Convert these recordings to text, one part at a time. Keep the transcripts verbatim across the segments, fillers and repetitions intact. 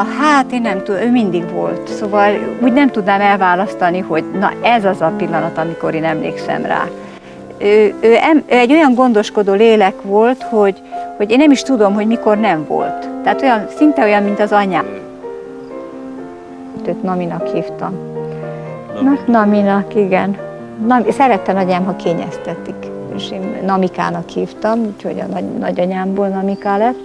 hát én nem tudom, ő mindig volt. Szóval úgy nem tudnám elválasztani, hogy na ez az a pillanat, amikor én emlékszem rá. Ő, ő, ő egy olyan gondoskodó lélek volt, hogy, hogy én nem is tudom, hogy mikor nem volt. Tehát olyan, szinte olyan, mint az anyám. Őt Naminak hívtam. Na, Naminak, igen. Nami, szerette nagyanyám, ha kényeztetik. És én Namikának hívtam, úgyhogy a nagy, nagyanyámból Namika lett.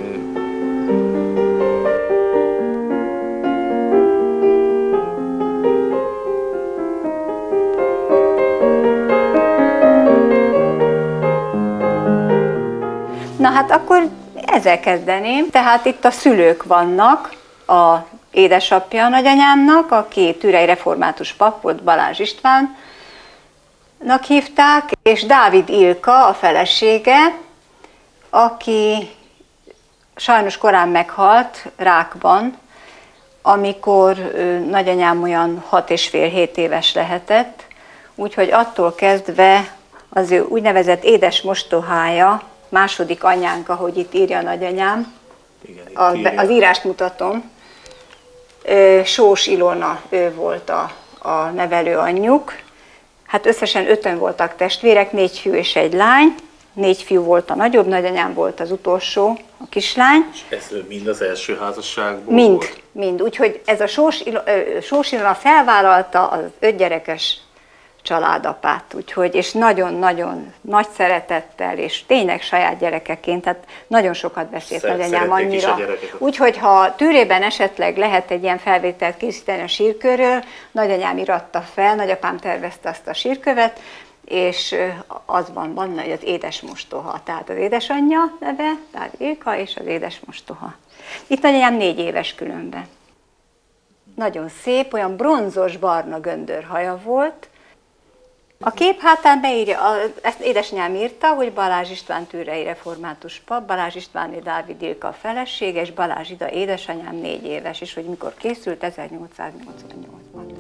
Na hát akkor ezzel kezdeném. Tehát itt a szülők vannak, a édesapja a nagyanyámnak, aki türei református pap volt, Balázs Istvánnak hívták, és Dávid Ilka a felesége, aki sajnos korán meghalt rákban, amikor nagyanyám olyan hat és fél hét éves lehetett, úgyhogy attól kezdve az ő úgynevezett édes mostohája, második anyánk, ahogy itt írja a nagyanyám, igen, az, az írást mutatom, Sós Ilona, ő volt a, a nevelő anyjuk. Hát összesen öten voltak testvérek, négy fiú és egy lány. Négy fiú volt a nagyobb, nagyanyám volt az utolsó, a kislány. És ez mind az első házasságból Mind, volt? mind. Úgyhogy ez a Sós, Sós Ilona felvállalta az ötgyerekes családapát, úgyhogy, és nagyon-nagyon nagy szeretettel, és tényleg saját gyerekeként, tehát nagyon sokat beszélt nagyanyám annyira. Úgyhogy ha Tűrében esetleg lehet egy ilyen felvételt készíteni a sírkörről, nagyanyám iratta fel, nagyapám tervezte azt a sírkövet, és az van benne, hogy az édes mostoha, tehát az édesanyja neve, tehát Ilka, és az édes mostoha. Itt nagyanyám négy éves különben. Nagyon szép, olyan bronzos barna göndörhaja volt. A kép hátán beírja, ezt édesanyám írta, hogy Balázs István türei református pap, Balázs Istváné Dávid Ilka a felesége, és Balázs Ida édesanyám négy éves, és hogy mikor készült, ezernyolcszáznyolcvannyolcban.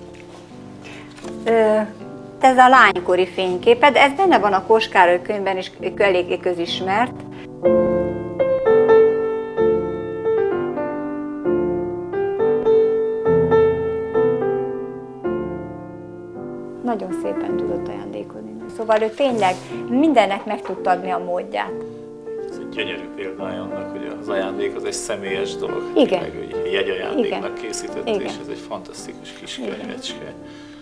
Ez a lánykori fényképed, ez benne van a Kós Károly könyvben, és eléggé közismert. Nagyon szépen tudott ajándékozni. Szóval ő tényleg mindennek meg tudta adni a módját. Ez egy gyönyörű példája annak, hogy az ajándék az egy személyes dolog. Igen. Meg egy jegyajándéknak készített, Igen. és ez egy fantasztikus kis könyvecske.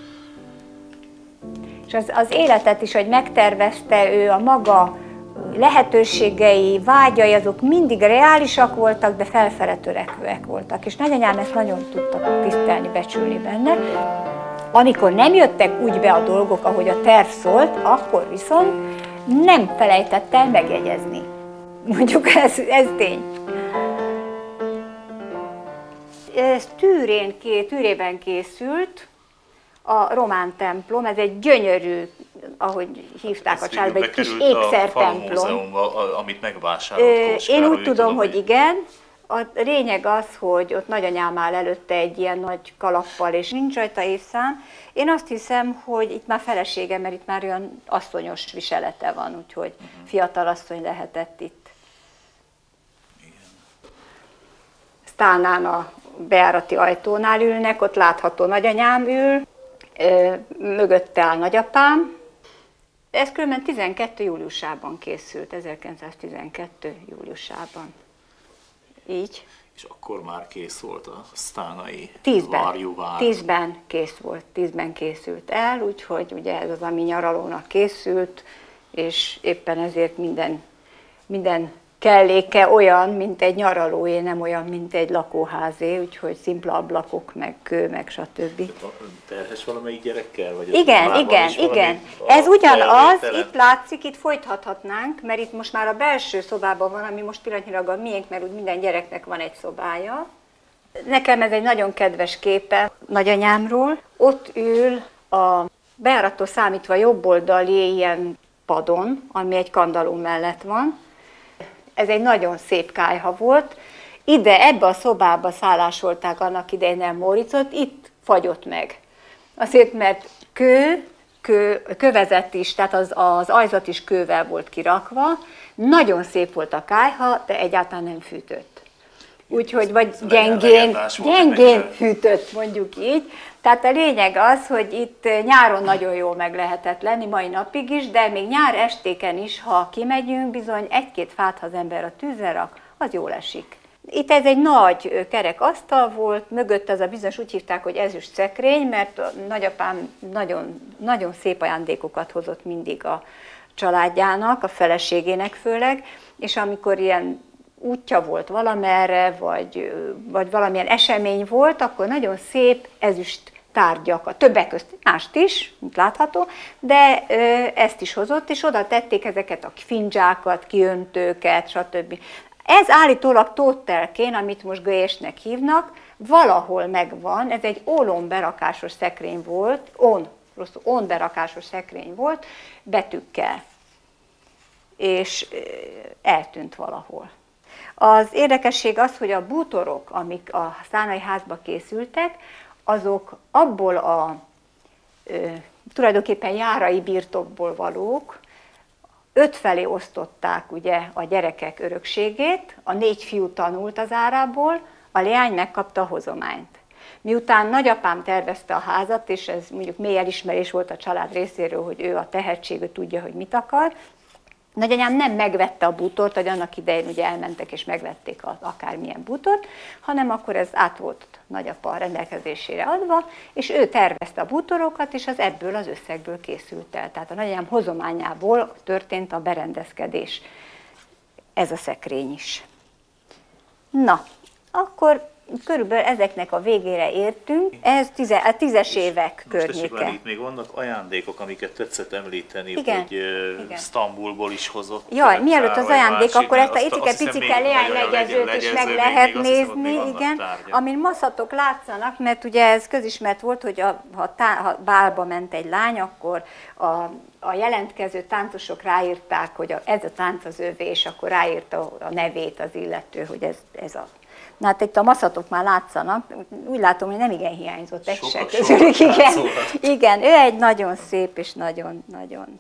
És az, az életet is, hogy megtervezte ő, a maga lehetőségei, vágyai, azok mindig reálisak voltak, de felfele törekvőek voltak. És nagyanyám ezt nagyon tudta tisztelni, becsülni benne. Amikor nem jöttek úgy be a dolgok, ahogy a terv szólt, akkor viszont nem felejtett el megjegyezni. Mondjuk ez, ez tény. Ez Tűrén, Tűrében készült a román templom, ez egy gyönyörű, ahogy hívták a családba, egy kis ékszertemplom. Amit megvásárolt Kós Én Károly, úgy tudom, hogy igen. A lényeg az, hogy ott nagyanyám áll előtte egy ilyen nagy kalappal, és nincs rajta évszám. Én azt hiszem, hogy itt már felesége, mert itt már olyan asszonyos viselete van, úgyhogy uh-huh. fiatal asszony lehetett itt. Igen. Sztálnán a bejárati ajtónál ülnek, ott látható nagyanyám ül, mögötte áll nagyapám. Ez különben tizenkettő júliusában készült, ezerkilencszáztizenkettő júliusában. Így. És akkor már kész volt a sztálnai tízben, varjúvár. Tízben kész volt, tízben készült el, úgyhogy ugye ez az, ami nyaralónak készült, és éppen ezért minden, minden kelléke olyan, mint egy nyaralóé, nem olyan, mint egy lakóházé, úgyhogy szimpla ablakok, meg kő, meg stb. Terhes valamelyik gyerekkel? Vagy igen, igen, igen. Ez ugyanaz, itt látszik, itt folytathatnánk, mert itt most már a belső szobában van, ami most pillanatnyilag a miénk, mert úgy minden gyereknek van egy szobája. Nekem ez egy nagyon kedves képe nagyanyámról. Ott ül a bejárattól számítva jobboldali ilyen padon, ami egy kandalló mellett van. Ez egy nagyon szép kályha volt. Ide, ebbe a szobába szállásolták annak idején el Móriczot, itt fagyott meg. Azért, mert kő, kő, kövezett is, tehát az, az ajzat is kővel volt kirakva. Nagyon szép volt a kályha, de egyáltalán nem fűtött. úgyhogy vagy gyengén, gyengén hűtött, mondjuk így. Tehát a lényeg az, hogy itt nyáron nagyon jól meg lehetett lenni, mai napig is, de még nyár estéken is, ha kimegyünk, bizony egy-két fát, ha az ember a tűzre rak, az jól esik. Itt ez egy nagy kerek asztal volt, mögött ez a bizonyos úgy hívták, hogy ezüst szekrény, mert a nagyapám nagyon, nagyon szép ajándékokat hozott mindig a családjának, a feleségének főleg, és amikor ilyen útja volt valamerre, vagy, vagy valamilyen esemény volt, akkor nagyon szép ezüst tárgyakat, többek közt mást is, mint látható, de ezt is hozott, és oda tették ezeket a findzsákat, kiöntőket, stb. Ez állítólag Tóth-telkén, amit most Gölyésnek hívnak, valahol megvan, ez egy ólom-berakásos szekrény volt, on, rosszul, on-berakásos szekrény volt, betűkkel, és eltűnt valahol. Az érdekesség az, hogy a bútorok, amik a Szánai házba készültek, azok abból a ö, tulajdonképpen járai birtokból valók, öt felé osztották ugye a gyerekek örökségét, a négy fiú tanult az árából, a leány megkapta a hozományt. Miután nagyapám tervezte a házat, és ez mondjuk mély elismerés volt a család részéről, hogy ő a tehetség, ő tudja, hogy mit akar, nagyanyám nem megvette a bútort, hogy annak idején ugye elmentek és megvették az akármilyen bútort, hanem akkor ez át volt nagyapa rendelkezésére adva, és ő tervezte a bútorokat, és az ebből az összegből készült el. Tehát a nagyanyám hozományából történt a berendezkedés. Ez a szekrény is. Na, akkor körülbelül ezeknek a végére értünk, ez tize, a tízes évek környéke. Itt még vannak ajándékok, amiket tetszett említeni, igen, hogy igen. Sztambulból is hozott. Jaj, mielőtt az ajándék, akkor ezt a icike-picike leánylegezőt is meg lehet nézni, igen, amin maszatok látszanak, mert ugye ez közismert volt, hogy a, ha, tá, ha bálba ment egy lány, akkor a, a jelentkező táncosok ráírták, hogy a, ez a tánc az övé, és akkor ráírta a nevét az illető, hogy ez, ez a... Na hát itt a maszatok már látszanak, úgy látom, hogy nem igen hiányzott egy se közülük. Igen, igen, ő egy nagyon szép és nagyon-nagyon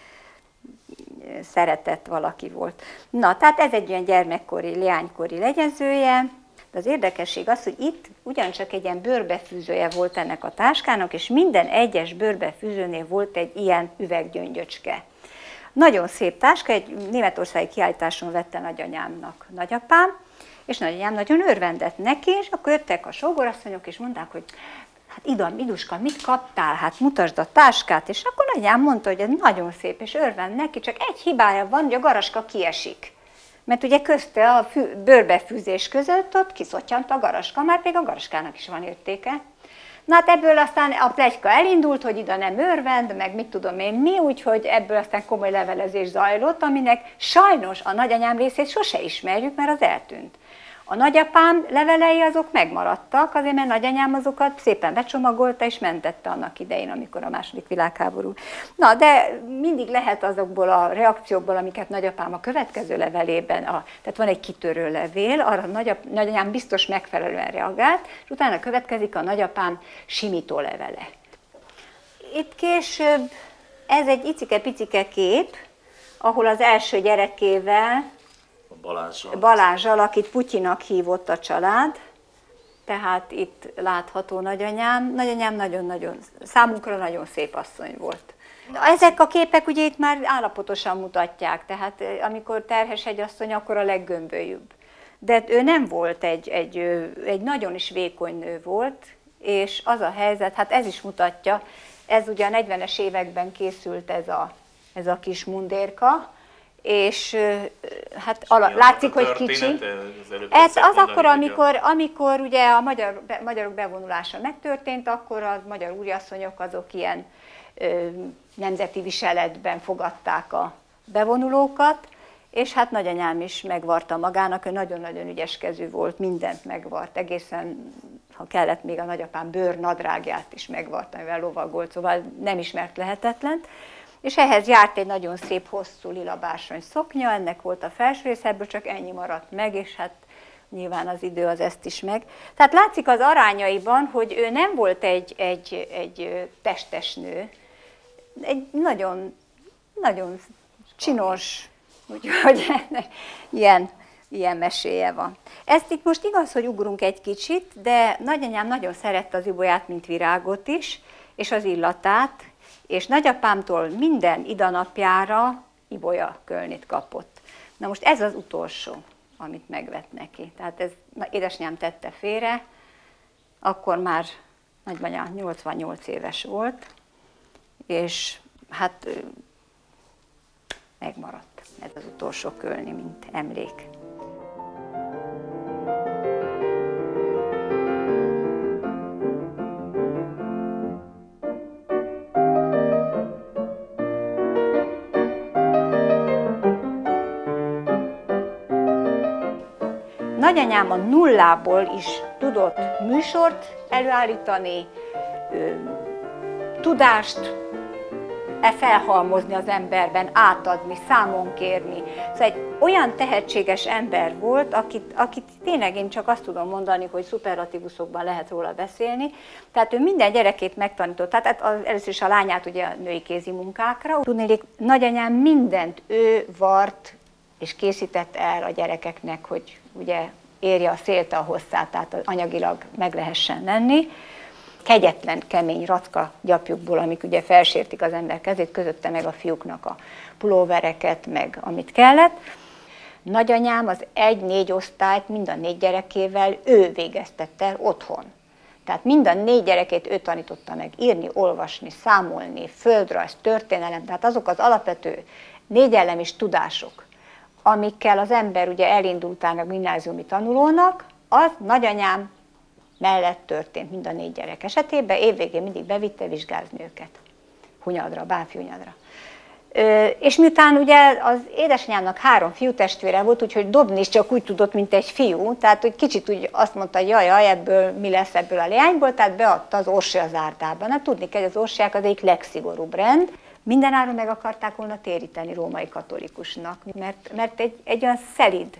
szeretett valaki volt. Na, tehát ez egy olyan gyermekkori, leánykori legyezője, de az érdekesség az, hogy itt ugyancsak egy ilyen bőrbefűzője volt ennek a táskának, és minden egyes bőrbefűzőnél volt egy ilyen üveggyöngyöcske. Nagyon szép táska, egy németországi kiállításon vette nagyanyámnak nagyapám, és nagyanyám nagyon örvendett neki, és akkor jöttek a sógorasszonyok, és mondták, hogy hát Ida, Iduska, mit kaptál? Hát mutasd a táskát, és akkor nagyanyám mondta, hogy ez nagyon szép, és örvend neki, csak egy hibája van, hogy a garaska kiesik. Mert ugye közte a fű, bőrbefűzés között ott kiszottyant a garaska, már pedig a garaskának is van értéke. Na hát ebből aztán a pletyka elindult, hogy Ida nem örvend, meg mit tudom én mi, úgyhogy ebből aztán komoly levelezés zajlott, aminek sajnos a nagyanyám részét sose ismerjük, mert az eltűnt. A nagyapám levelei azok megmaradtak, azért mert nagyanyám azokat szépen becsomagolta és mentette annak idején, amikor a második világháború. Na, de mindig lehet azokból a reakciókból, amiket nagyapám a következő levelében, a, tehát van egy kitörő levél, arra nagyap, nagyanyám biztos megfelelően reagált, és utána következik a nagyapám simító levele. Itt később ez egy icike-picike kép, ahol az első gyerekével, Balázsral. Balázsral, akit Putyinak hívott a család, tehát itt látható nagyanyám. Nagyanyám nagyon-nagyon, számunkra nagyon szép asszony volt. Ezek a képek ugye itt már állapotosan mutatják, tehát amikor terhes egy asszony, akkor a leggömbölyűbb. De ő nem volt egy, egy, egy nagyon is vékony nő volt, és az a helyzet, hát ez is mutatja, ez ugye a negyvenes években készült ez a, ez a kis mundérka, és hát ala, látszik, hogy kicsi. Ez az akkor, amikor, amikor ugye a magyar, magyarok bevonulása megtörtént, akkor a magyar úriasszonyok azok ilyen ö, nemzeti viseletben fogadták a bevonulókat, és hát nagyanyám is megvarta magának, ő nagyon-nagyon ügyeskező volt, mindent megvart, egészen, ha kellett, még a nagyapám bőrnadrágját is megvarta, mivel lovagolt, szóval nem ismert lehetetlent. És ehhez járt egy nagyon szép, hosszú lila bársony szoknya, ennek volt a felső része, ebből csak ennyi maradt meg, és hát nyilván az idő az ezt is meg. Tehát látszik az arányaiban, hogy ő nem volt egy, egy, egy testes nő, egy nagyon, nagyon csinos, úgyhogy ilyen ilyen meséje van. Ezt itt most igaz, hogy ugrunk egy kicsit, de nagyanyám nagyon szerette az ibolyát, mint virágot is, és az illatát, és nagyapámtól minden idanapjára ibolya kölnit kapott. Na most ez az utolsó, amit megvett neki. Tehát ez édesanyám tette félre, akkor már nagyanyám nyolcvannyolc éves volt, és hát megmaradt ez az utolsó kölni, mint emlék. Nagyanyám a nullából is tudott műsort előállítani, tudást felhalmozni az emberben, átadni, számon kérni. Szóval egy olyan tehetséges ember volt, akit, akit tényleg én csak azt tudom mondani, hogy szuperlatívuszokban lehet róla beszélni. Tehát ő minden gyerekét megtanított, tehát az, először is a lányát ugye a női kézi munkákra. Tudnélik, nagyanyám mindent ő vart és készített el a gyerekeknek, hogy ugye érje a szélte a hosszát, tehát anyagilag meg lehessen lenni. Kegyetlen, kemény racka gyapjukból, amik ugye felsértik az ember kezét, közötte meg a fiúknak a pulóvereket, meg amit kellett. Nagyanyám az egy-négy osztályt mind a négy gyerekével ő végeztette el otthon. Tehát mind a négy gyerekét ő tanította meg írni, olvasni, számolni, földrajz, történelem, tehát azok az alapvető négyelemis tudások, amikkel az ember ugye elindultának gimnáziumi tanulónak, az nagyanyám mellett történt mind a négy gyerek esetében, évvégén mindig bevitte vizsgázni őket, Hunyadra, Bánffy Hunyadra. És miután ugye az édesanyámnak három fiútestvére volt, úgyhogy dobni is csak úgy tudott, mint egy fiú, tehát hogy kicsit úgy azt mondta, hogy jaj, jaj, ebből mi lesz ebből a leányból, tehát beadta az Orsolya zárdában. Hát tudni kell, hogy az orsiák az egyik legszigorúbb rend, mindenáron meg akarták volna téríteni római katolikusnak, mert, mert egy, egy olyan szelíd,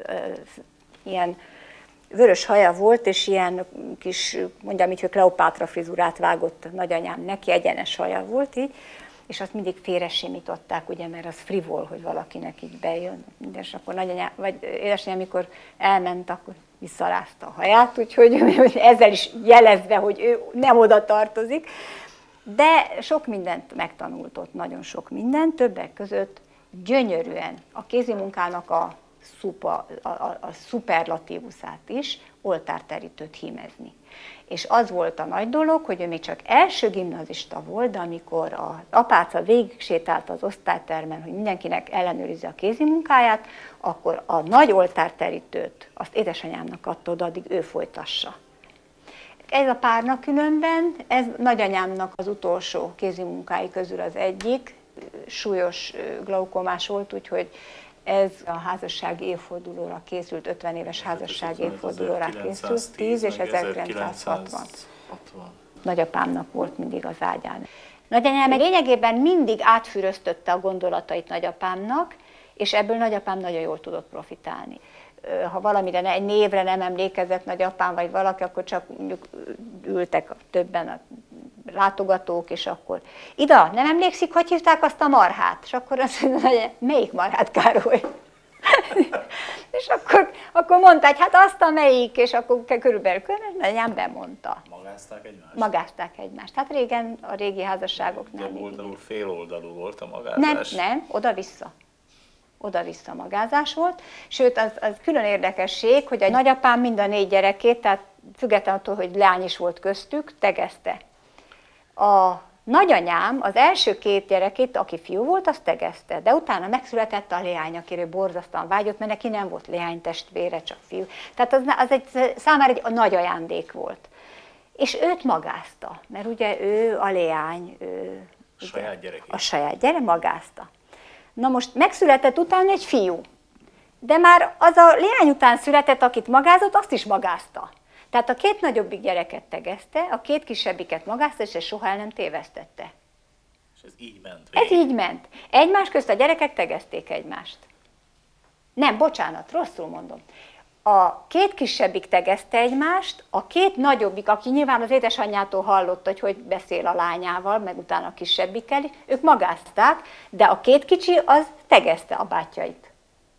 ilyen vörös haja volt, és ilyen kis, mondjam így, hogy Kleopátra frizurát vágott nagyanyám neki, egyenes haja volt így, és azt mindig félresimították, ugye, mert az frivol, hogy valakinek így bejön. És akkor nagyanyám, vagy édesanyám, amikor elment, akkor visszarázta a haját, úgyhogy ezzel is jelezve, hogy ő nem oda tartozik. De sok mindent megtanult ott, nagyon sok mindent, többek között gyönyörűen a kézimunkának a, szupa, a, a, a szuperlatívuszát is, oltárterítőt hímezni. És az volt a nagy dolog, hogy ő még csak első gimnazista volt, de amikor az apáca végig sétált az osztálytermen, hogy mindenkinek ellenőrizze a kézimunkáját, akkor a nagy oltárterítőt azt édesanyámnak adta oda, addig ő folytassa. Ez a párnak különben, ez nagyanyámnak az utolsó kézimunkái közül az egyik, súlyos glaukomás volt, úgyhogy ez a házassági évfordulóra készült, ötven éves házassági évfordulóra készült, tíz és ezerkilencszázhatvan. Nagyapámnak volt mindig az ágyán. Nagyanyám meg lényegében mindig átfűröztötte a gondolatait nagyapámnak, és ebből nagyapám nagyon jól tudott profitálni. Ha valamire, egy névre nem emlékezett nagyapám, vagy valaki, akkor csak mondjuk ültek többen a látogatók, és akkor Ida, nem emlékszik, hogy hívták azt a marhát? És akkor azt mondja, hogy melyik marhát, Károly? És akkor, akkor mondta, hogy hát azt a melyik, és akkor körülbelül nagyanyám bemondta. Magázták egymást? Magázták egymást. Hát régen a régi házasságoknál. Több oldalú, fél oldalú volt a magázás? Nem, nem, oda-vissza. Oda-vissza magázás volt, sőt, az, az külön érdekesség, hogy a nagyapám mind a négy gyerekét, tehát függetlenül attól, hogy leány is volt köztük, tegezte. A nagyanyám az első két gyerekét, aki fiú volt, azt tegezte, de utána megszületett a leány, akire borzasztóan vágyott, mert neki nem volt leánytestvére, csak fiú. Tehát az, az egy, számára egy nagy ajándék volt. És őt magázta, mert ugye ő a leány, ő, a saját gyerekét. A saját gyere magázta. Na most megszületett utána egy fiú, de már az a leány után született, akit magázott, azt is magázta. Tehát a két nagyobbik gyereket tegezte, a két kisebbiket magázta, és ezt soha el nem tévesztette. És ez így ment? Ez így ment. Egymás közt a gyerekek tegezték egymást. Nem, bocsánat, rosszul mondom. A két kisebbik tegezte egymást, a két nagyobbik, aki nyilván az édesanyjától hallotta, hogy hogy beszél a lányával, meg utána a kisebbikkel, ők magázták, de a két kicsi az tegezte a bátyjait.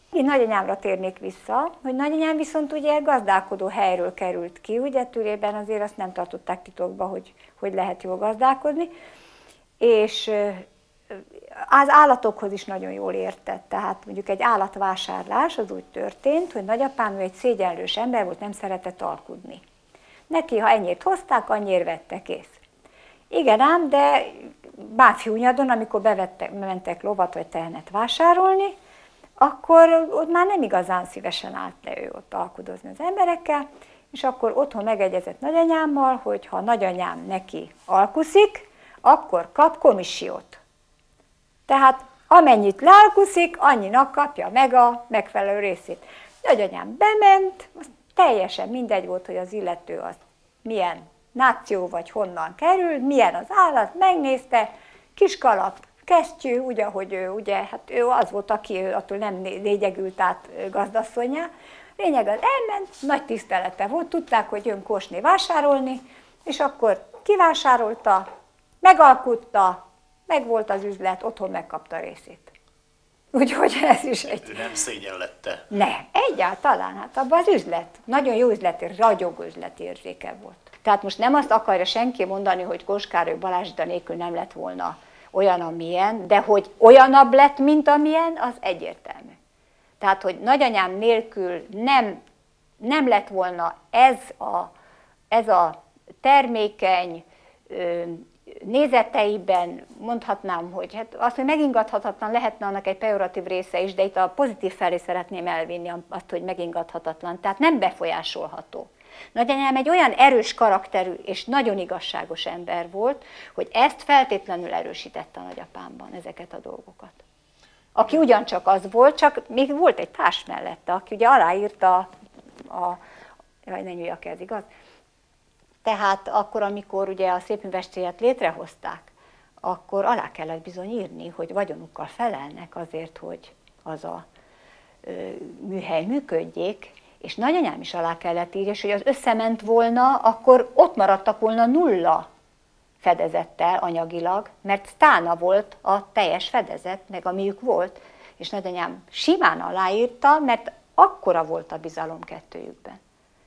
Én nagyanyámra térnék vissza, hogy nagyanyám viszont ugye gazdálkodó helyről került ki, ugye Türében azért azt nem tartották titokba, hogy, hogy lehet jól gazdálkodni, és az állatokhoz is nagyon jól értett, tehát mondjuk egy állatvásárlás az úgy történt, hogy nagyapám ő egy szégyenlős ember volt, nem szeretett alkudni. Neki, ha ennyit hozták, annyira vette, kész. Igen ám, de báfjúnyadon, amikor bevettek, mentek lovat vagy tehenet vásárolni, akkor ott már nem igazán szívesen állt le ő ott alkudozni az emberekkel, és akkor otthon megegyezett nagyanyámmal, hogy ha nagyanyám neki alkuszik, akkor kap komissiót. Tehát amennyit lealkuszik, annyinak kapja meg a megfelelő részét. Nagyanyám bement, teljesen mindegy volt, hogy az illető az milyen náció vagy honnan kerül, milyen az állat, megnézte, kiskalap, kesztyű, ugye, hogy ő, ugye, hát ő az volt, aki ő attól nem légyegült át gazdasszonnyá. Lényeg az elment, nagy tisztelete volt, tudták, hogy jön Kósné vásárolni, és akkor kivásárolta, megalkutta, meg volt az üzlet, otthon megkapta a részét. Úgyhogy ez is egy... Ő nem szégyenlette. Ne, egyáltalán, hát abban az üzlet. Nagyon jó üzleti, ragyogó üzletérzéke volt. Tehát most nem azt akarja senki mondani, hogy Kós-Károly Balázsda nélkül nem lett volna olyan, amilyen, de hogy olyanabb lett, mint amilyen, az egyértelmű. Tehát, hogy nagyanyám nélkül nem, nem lett volna ez a, ez a termékeny, nézeteiben mondhatnám, hogy hát azt, hogy megingathatatlan lehetne annak egy pejoratív része is, de itt a pozitív felé szeretném elvinni azt, hogy megingathatatlan, tehát nem befolyásolható. Nagyanyám egy olyan erős karakterű és nagyon igazságos ember volt, hogy ezt feltétlenül erősítette a nagyapámban, ezeket a dolgokat. Aki ugyancsak az volt, csak még volt egy társ mellette, aki ugye aláírta a... a jaj, nem jöjjek ez, igaz? Tehát akkor, amikor ugye a szépművességet létrehozták, akkor alá kellett bizony írni, hogy vagyonukkal felelnek azért, hogy az a ö, műhely működjék, és nagyanyám is alá kellett írni, és hogy az összement volna, akkor ott maradtak volna nulla fedezettel anyagilag, mert tána volt a teljes fedezet, meg amiük volt, és nagyanyám simán aláírta, mert akkora volt a bizalom kettőjükben.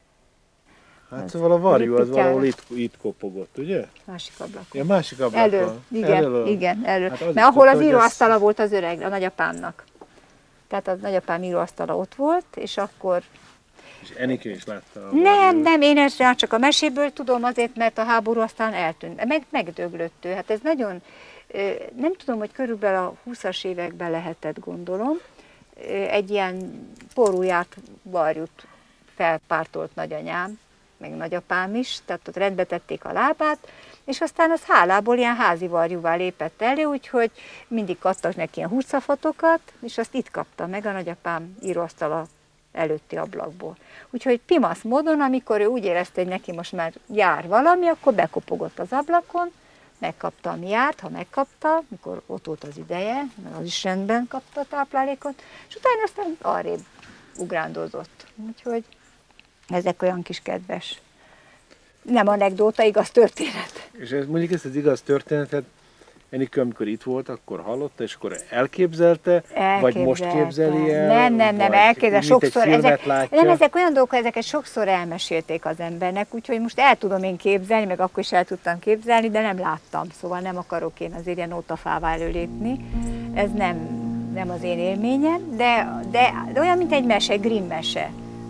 Hát szóval a varjú az valahol itt, itt kopogott, ugye? Másik ablakon. Ja, másik ablakon. Elő, igen, elő. igen, elő. Hát mert ahol tudta, az íróasztala ez... volt az öreg, a nagyapámnak. Tehát a nagyapám íróasztala ott volt, és akkor... És Enikő is látta a Nem, varjút. nem, én ezt csak a meséből tudom azért, mert a háború aztán eltűnt. Meg, megdöglött ő. Hát ez nagyon... Nem tudom, hogy körülbelül a húszas években lehetett, gondolom. Egy ilyen porújárt varjút felpártolt nagyanyám, meg nagyapám is, tehát ott rendbe tették a lábát, és aztán az hálából ilyen házi varjúvá lépett elő, úgyhogy mindig adtak neki ilyen húszafatokat, és azt itt kapta meg a nagyapám íróasztala előtti ablakból. Úgyhogy pimasz módon, amikor ő úgy érezte, hogy neki most már jár valami, akkor bekopogott az ablakon, megkapta, ami járt, ha megkapta, mikor ott volt az ideje, mert az is rendben kapta a táplálékot, és utána aztán arrébb ugrándozott. Úgyhogy ezek olyan kis kedves, nem anekdóta, igaz történet. És ez, mondjuk ezt az igaz történetet Enikő, amikor itt volt, akkor hallotta, és akkor elképzelte, vagy most képzeli el? Nem, nem, nem, elképzel, sokszor. Ezek, látja. nem, ezek olyan dolgok, ezeket sokszor elmesélték az embernek, úgyhogy most el tudom én képzelni, meg akkor is el tudtam képzelni, de nem láttam, szóval nem akarok én azért ilyen ótafává előlépni. Ez nem, nem az én élményem, de, de, de olyan, mint egy mese, Grimm mese.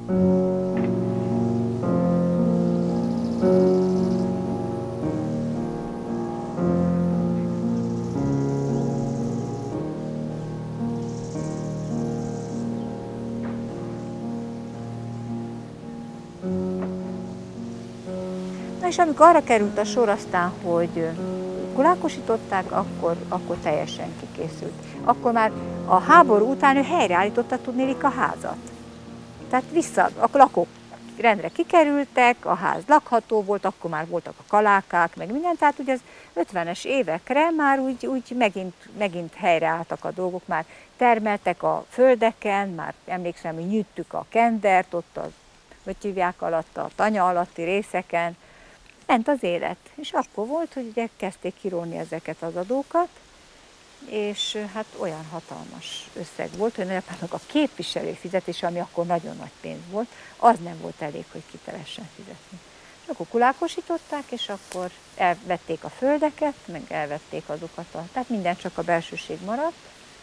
Na és amikor arra került a sor aztán, hogy kulákosították, akkor, akkor teljesen kikészült. Akkor már a háború után ő helyreállította tudnélik a házat. Tehát vissza, a lakók rendre kikerültek, a ház lakható volt, akkor már voltak a kalákák, meg minden, tehát ugye az ötvenes évekre már úgy, úgy megint, megint helyreálltak a dolgok, már termeltek a földeken, már emlékszem, hogy nyűjtük a kendert, ott az, hogy hívják alatt, a tanya alatti részeken, ment az élet. És akkor volt, hogy ugye kezdték kirólni ezeket az adókat, és hát olyan hatalmas összeg volt, hogy nagyapámnak a képviselő fizetése, ami akkor nagyon nagy pénz volt, az nem volt elég, hogy kitelessen fizetni. És akkor kulákosították, és akkor elvették a földeket, meg elvették azokat, a, tehát minden csak a belsőség maradt,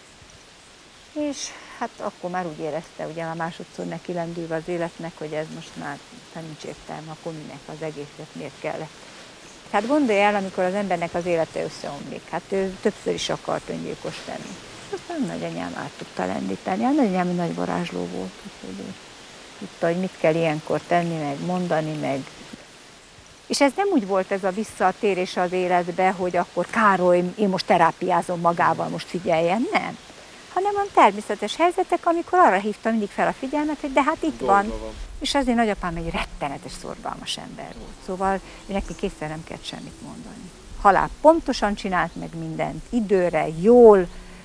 és hát akkor már úgy érezte, ugye a másodszor neki lendülve az életnek, hogy ez most már hát nincs értelme, akkor minek az egészet, miért kellett. Hát gondolj el, amikor az embernek az élete összeomlik, hát ő többször is akart öngyilkos tenni. Aztán nagyanyám át tudta lendíteni, a nagyanyám egy nagy varázsló volt, hogy ő tudta, hogy mit kell ilyenkor tenni, meg mondani, meg... És ez nem úgy volt ez a visszatérés az életbe, hogy akkor Károly, én most terápiázom magával, most figyeljen, nem. Hanem a természetes helyzetek, amikor arra hívtam mindig fel a figyelmet, hogy de hát itt van. van. És azért nagyapám egy rettenetes, szorgalmas ember volt. Szóval neki kétszer nem kellett semmit mondani. Halál pontosan csinált meg mindent, időre, jól,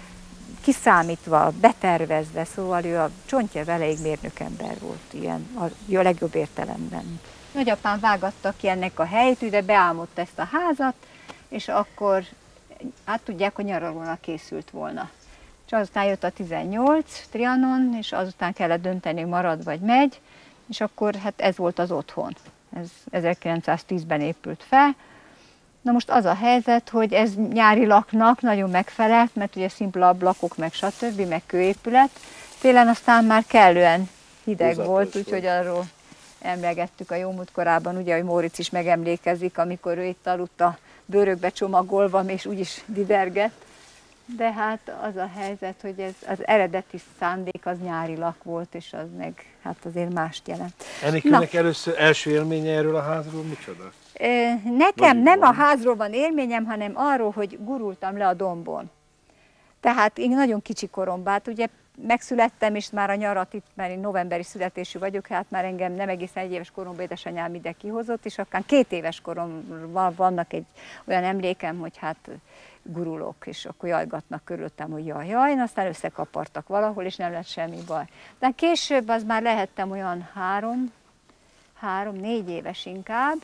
kiszámítva, betervezve, szóval ő a csontja veleig mérnök ember volt, ilyen a legjobb értelemben. Nagyapám vágatta ki ennek a helyét, ugye beálmodta ezt a házat, és akkor hát tudják, hogy nyaralónak készült volna. És azután jött a tizennyolc Trianon, és azután kellett dönteni, marad vagy megy, és akkor hát ez volt az otthon. Ez ezerkilencszáztízben épült fel. Na most az a helyzet, hogy ez nyári laknak nagyon megfelelt, mert ugye szimpla ablakok, meg stb., meg kőépület. Télen aztán már kellően hideg Húzatos volt, úgyhogy arról emlegettük a jó múltkorában, ugye, hogy Móricz is megemlékezik, amikor ő itt aludt a bőrökbe csomagolva, és úgyis didergett. De hát az a helyzet, hogy ez az eredeti szándék az nyári lak volt, és az meg hát azért mást jelent. Enikőnek először első élménye erről a házról micsoda? Nekem nem a házról van élményem, hanem arról, hogy gurultam le a dombon. Tehát én nagyon kicsi koromban, hát ugye megszülettem, és már a nyarat itt, mert én novemberi születésű vagyok, hát már engem nem egészen egy éves koromban édesanyám ide kihozott, és akár két éves koromban vannak egy olyan emlékem, hogy hát gurulok, és akkor jajgatnak körülöttem, hogy jaj, jaj, aztán összekapartak valahol, és nem lett semmi baj. De később az már lehettem olyan három, három, négy éves inkább,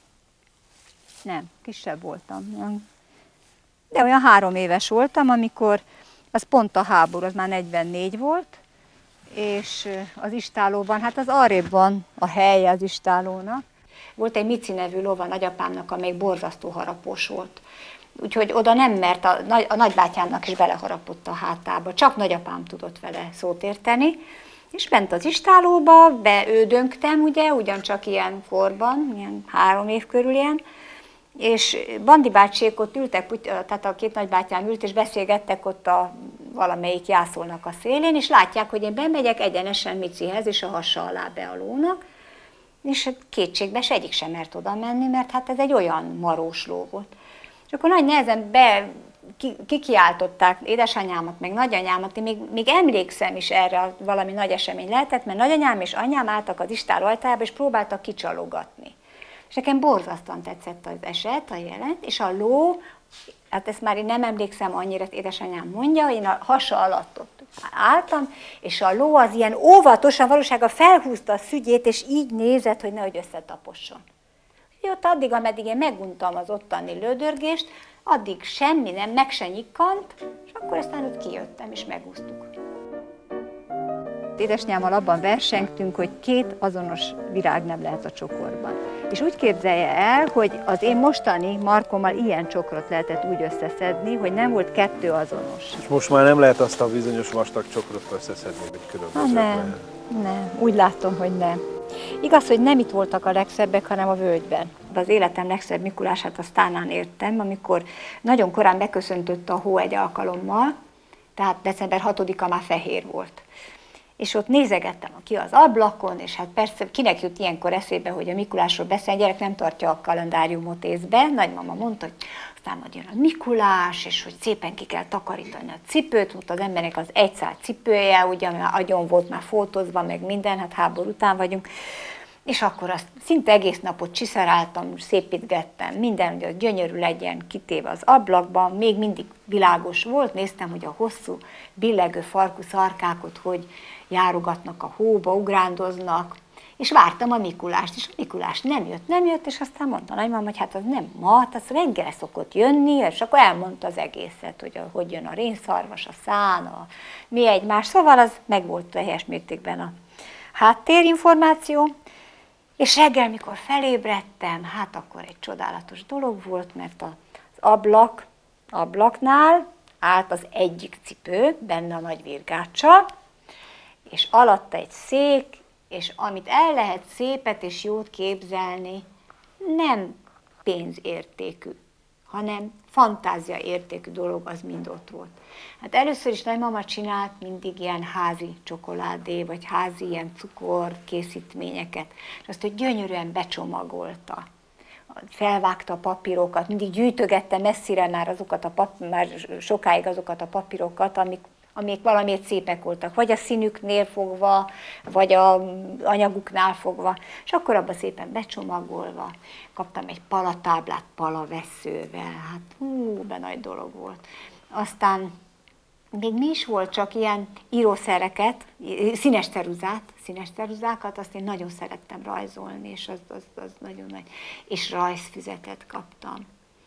nem, kisebb voltam, de olyan három éves voltam, amikor az pont a háború, az már negyvennégy volt, és az istálóban, hát az arrébb van a helye az istálónak. Volt egy Mici nevű lova nagyapámnak, amelyik borzasztó harapós volt. Úgyhogy oda nem mert, a, a nagybátyámnak is beleharapott a hátába, csak nagyapám tudott vele szót érteni. És bent az istálóba, beődöngtem, ugye, ugyancsak ilyen korban, ilyen három év körül ilyen, és Bandi bácsék ott ültek, tehát a két nagybátyám ült, és beszélgettek ott a valamelyik jászolnak a szélén, és látják, hogy én bemegyek egyenesen Micihez, és a hasa alá be a lónak, és kétségbe se egyik sem mert oda menni, mert hát ez egy olyan marós ló volt. És akkor nagy nehezen be kikiáltották édesanyámat, meg nagyanyámat, én még, még emlékszem is erre, valami nagy esemény lehetett, mert nagyanyám és anyám álltak az istáló ajtajába, és próbáltak kicsalogatni. És nekem borzasztóan tetszett az eset, a jelent, és a ló, hát ezt már én nem emlékszem annyira, édesanyám mondja, én a hasa alatt ott álltam, és a ló az ilyen óvatosan, valósággal felhúzta a szügyét, és így nézett, hogy nehogy összetaposson. Ott addig, ameddig én meguntam az ottani lődörgést, addig semmi nem, meg se nyikkant, és akkor aztán ott kijöttem, és megúsztuk. Édesanyámmal abban versengtünk, hogy két azonos virág nem lehet a csokorban. És úgy képzelje el, hogy az én mostani markommal ilyen csokrot lehetett úgy összeszedni, hogy nem volt kettő azonos. És most már nem lehet azt a bizonyos vastag csokrot összeszedni, hogy különböző. Nem, nem, úgy látom, hogy nem. Igaz, hogy nem itt voltak a legszebbek, hanem a völgyben. Az életem legszebb Mikulását a Sztánán értem, amikor nagyon korán beköszöntött a hó egy alkalommal, tehát december hatodika már fehér volt. És ott nézegettem ki az ablakon, és hát persze kinek jut ilyenkor eszébe, hogy a Mikulásról beszél, a gyerek nem tartja a kalendáriumot észbe. Nagymama mondta, hogy aztán majd jön a Mikulás, és hogy szépen ki kell takarítani a cipőt, ott az embernek az egy szál cipője, ugye már agyon volt már fotózva, meg minden, hát háború után vagyunk. És akkor azt szinte egész napot csiszeráltam, szépítgettem, minden, hogy az gyönyörű legyen kitéve az ablakban, még mindig világos volt, néztem, hogy a hosszú, billegő farkú szarkákot, hogy járogatnak a hóba, ugrándoznak, és vártam a Mikulást, és a Mikulás nem jött, nem jött, és aztán mondta a nagymamám, hogy hát az nem ma, az reggel szokott jönni, és akkor elmondta az egészet, hogy a, hogy jön a rénszarvas, a szán, a mi egymás, szóval az meg volt teljes mértékben a háttérinformáció, és reggel, mikor felébredtem, hát akkor egy csodálatos dolog volt, mert az ablak, ablaknál állt az egyik cipő, benne a nagy virgáccsal, és alatta egy szék, és amit el lehet szépet és jót képzelni, nem pénzértékű, hanem fantáziaértékű dolog, az mind ott volt. Hát először is nagymama csinált mindig ilyen házi csokoládé, vagy házi ilyen cukorkészítményeket, és azt, hogy gyönyörűen becsomagolta. Felvágta a papírokat, mindig gyűjtögette messzire már azokat a pap, már sokáig azokat a papírokat, amik amik valamiért szépek voltak, vagy a színüknél fogva, vagy a anyaguknál fogva, és akkor abba szépen becsomagolva, kaptam egy palatáblát palavesszővel, hát hú, be nagy dolog volt. Aztán még mi is volt, csak ilyen írószereket, színes ceruzát, színes ceruzákat, azt én nagyon szerettem rajzolni, és az, az, az nagyon nagy, és rajzfüzetet kaptam.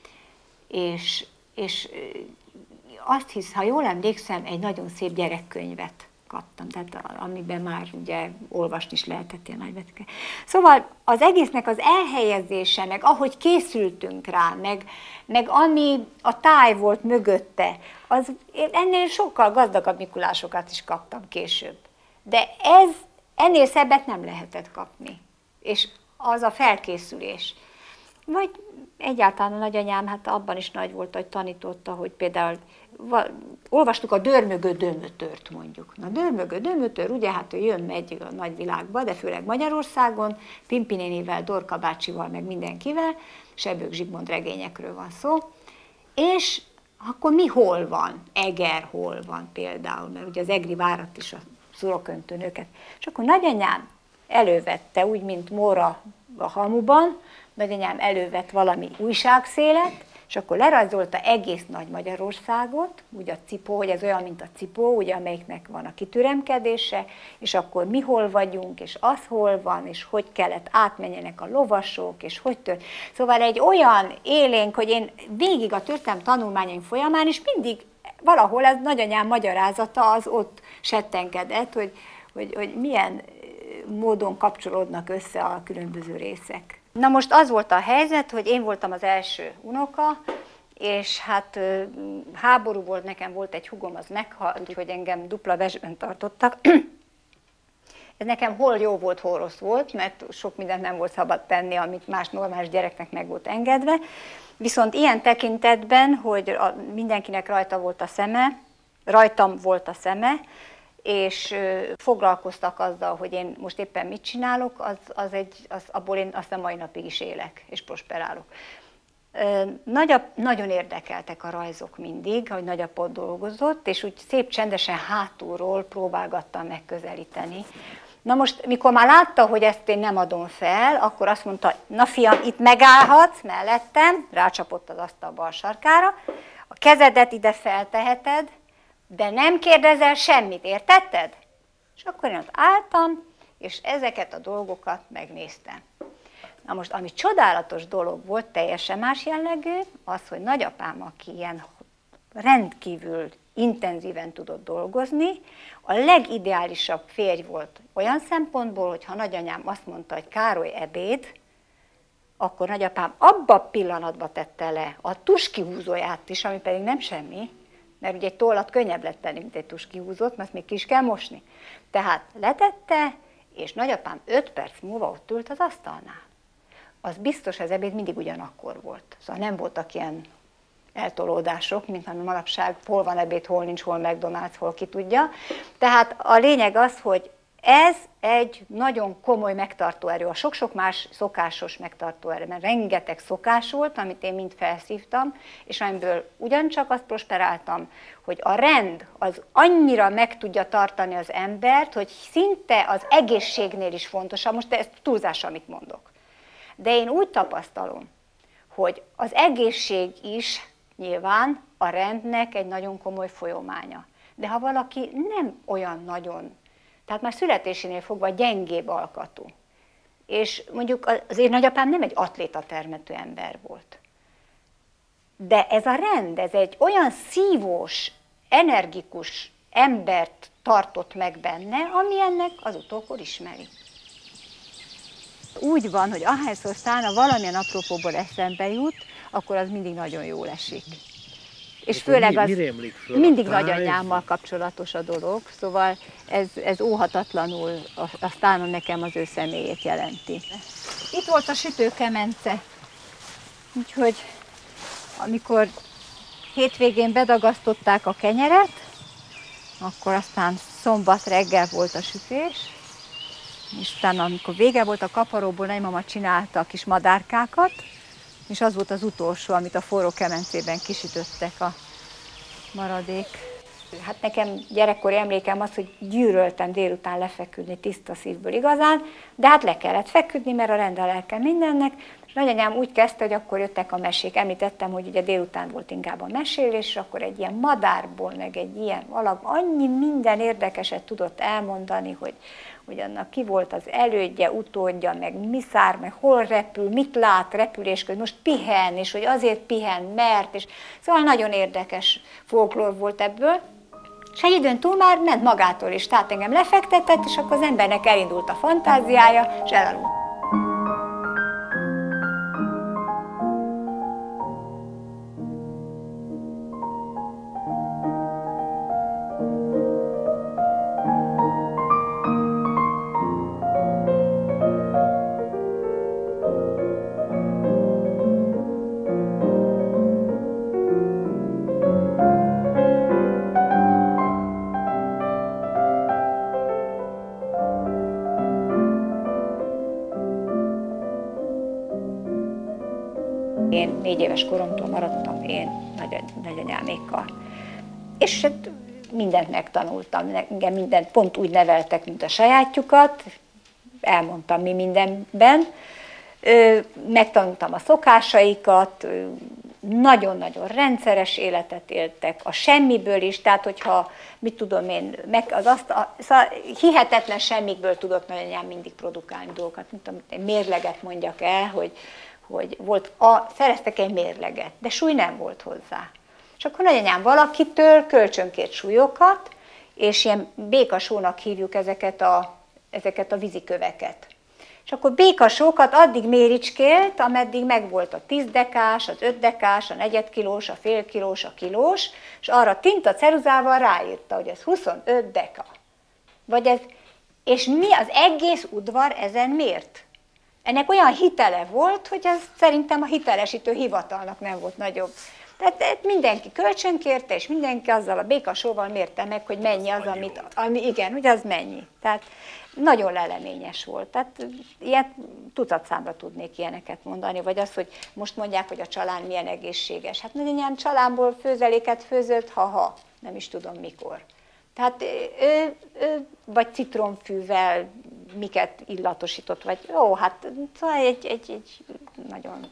És, és azt hisz, ha jól emlékszem, egy nagyon szép gyerekkönyvet kaptam, tehát amiben már ugye olvasni is lehetett ilyen nagybetűkkel. Szóval az egésznek az elhelyezése, meg ahogy készültünk rá, meg, meg ami a táj volt mögötte, az ennél sokkal gazdagabb Mikulásokat is kaptam később. De ez, ennél szebbet nem lehetett kapni. És az a felkészülés. Vagy egyáltalán a nagyanyám, hát abban is nagy volt, hogy tanította, hogy például olvastuk a Dörmögő Dömötört mondjuk. Na Dörmögő Dömötör, ugye hát ő jön-megy a nagyvilágba, de főleg Magyarországon, Pimpi nénivel, Dorka bácsival, meg mindenkivel, Sebők Zsigmond regényekről van szó, és akkor mi hol van? Eger hol van például, mert ugye az egri várat is a Szuroköntő nőket. És akkor nagyanyám elővette, úgy, mint Móra a hamuban, nagyanyám elővett valami újságszélet, és akkor lerajzolta egész Nagy Magyarországot, úgy a cipó, hogy ez olyan, mint a cipó, ugye, amelyiknek van a kitüremkedése, és akkor mi hol vagyunk, és az hol van, és hogy kellett átmenjenek a lovasok, és hogy tört. Szóval egy olyan élénk, hogy én végig a történelem tanulmányaim folyamán is mindig valahol ez nagyanyám magyarázata az ott settenkedett, hogy, hogy, hogy milyen módon kapcsolódnak össze a különböző részek. Na most az volt a helyzet, hogy én voltam az első unoka, és hát háború volt, nekem volt egy húgom, az meghalt, úgyhogy engem dupla vezsben tartottak. Ez nekem hol jó volt, hol rossz volt, mert sok mindent nem volt szabad tenni, amit más normális gyereknek meg volt engedve. Viszont ilyen tekintetben, hogy a, mindenkinek rajta volt a szeme, rajtam volt a szeme, és foglalkoztak azzal, hogy én most éppen mit csinálok, az, az egy, az, abból én azt a mai napig is élek, és prosperálok. Nagyap, nagyon érdekeltek a rajzok mindig, hogy nagyapod dolgozott, és úgy szép csendesen hátulról próbálgattam megközelíteni. Na most, mikor már látta, hogy ezt én nem adom fel, akkor azt mondta, na fiam, itt megállhatsz mellettem, rácsapott az asztal bal sarkára, a kezedet ide felteheted, de nem kérdezel semmit, értetted? És akkor én ott álltam, és ezeket a dolgokat megnéztem. Na most, ami csodálatos dolog volt, teljesen más jellegű, az, hogy nagyapám, aki ilyen rendkívül intenzíven tudott dolgozni, a legideálisabb férj volt olyan szempontból, hogy ha nagyanyám azt mondta, hogy Károly ebéd, akkor nagyapám abba a pillanatba tette le a tuskihúzóját is, ami pedig nem semmi, mert ugye egy tollat könnyebb lett tenni, mint egy tuskihúzót, mert még ki is kell mosni. Tehát letette, és nagyapám öt perc múlva ott ült az asztalnál. Az biztos, az ebéd mindig ugyanakkor volt. Szóval nem voltak ilyen eltolódások, mint ami manapság, hol van ebéd, hol nincs, hol McDonald's, hol ki tudja. Tehát a lényeg az, hogy ez egy nagyon komoly megtartó erő, a sok-sok más szokásos megtartó erő, mert rengeteg szokás volt, amit én mind felszívtam, és amiből ugyancsak azt prosperáltam, hogy a rend az annyira meg tudja tartani az embert, hogy szinte az egészségnél is fontosabb, most ez túlzás, amit mondok. De én úgy tapasztalom, hogy az egészség is nyilván a rendnek egy nagyon komoly folyamánya. De ha valaki nem olyan nagyon, tehát már születésénél fogva gyengébb alkatú, És mondjuk az én nagyapám nem egy atléta termető ember volt. De ez a rend, ez egy olyan szívós, energikus embert tartott meg benne, ami ennek az utókor ismeri. Úgy van, hogy ahányszor Szána valamilyen apropóból eszembe jut, akkor az mindig nagyon jól esik. És főleg az mindig nagyanyámmal kapcsolatos a dolog, szóval ez, ez óhatatlanul aztán nekem az ő személyét jelenti. Itt volt a sütőkemence, úgyhogy amikor hétvégén bedagasztották a kenyeret, akkor aztán szombat reggel volt a sütés, és utána, amikor vége volt a kaparóból, nagymama csinálta a kis madárkákat, és az volt az utolsó, amit a forró kemencében kisütöttek a maradék. Hát nekem gyerekkori emlékem az, hogy gyűröltem délután lefeküdni tiszta szívből igazán, de hát le kellett feküdni, mert a rend a lelke mindennek, és nagyanyám úgy kezdte, hogy akkor jöttek a mesék. Említettem, hogy ugye délután volt inkább a mesélés, és akkor egy ilyen madárból, meg egy ilyen alak, annyi minden érdekeset tudott elmondani, hogy hogy annak ki volt az elődje, utódja, meg mi szár, meg hol repül, mit lát repülés közben, most pihen, és hogy azért pihen, mert, és szóval nagyon érdekes folklór volt ebből. És egy időn túl már ment magától is, tehát engem lefektetett, és akkor az embernek elindult a fantáziája, és elaludt. Én négy éves koromtól maradtam én nagyanyámékkal. És hát mindent megtanultam, engem mindent pont úgy neveltek, mint a sajátjukat, elmondtam mi mindenben, megtanultam a szokásaikat, nagyon-nagyon rendszeres életet éltek, a semmiből is, tehát hogyha, mit tudom én, meg az azt, a, szóval hihetetlen semmikből tudott nagyanyám mindig produkálni dolgokat, mint amit egy mérleget mondjak el, hogy hogy volt a, szereztek egy mérleget, de súly nem volt hozzá. És akkor nagyanyám valakitől kölcsönkért súlyokat, és ilyen békasónak hívjuk ezeket a, ezeket a víziköveket. És akkor békasókat addig méricskélt, ameddig megvolt a tíz dekás, az öt dekás, a negyedkilós, a félkilós, a kilós, és arra tinta ceruzával ráírta, hogy ez huszonöt deka. Vagy ez, és mi az egész udvar ezen mért? Ennek olyan hitele volt, hogy ez szerintem a hitelesítő hivatalnak nem volt nagyobb. Tehát mindenki kölcsönkérte, és mindenki azzal a békasóval mérte meg, hogy mennyi az, amit, ami, igen, hogy az mennyi. Tehát nagyon leleményes volt. Tehát ilyet tucatszámra tudnék ilyeneket mondani, vagy az, hogy most mondják, hogy a család milyen egészséges. Hát nagyanyám családból főzeléket főzött, ha-ha, nem is tudom mikor. Tehát ő, ő vagy citromfűvel miket illatosított, vagy ó, hát szóval egy, egy, egy nagyon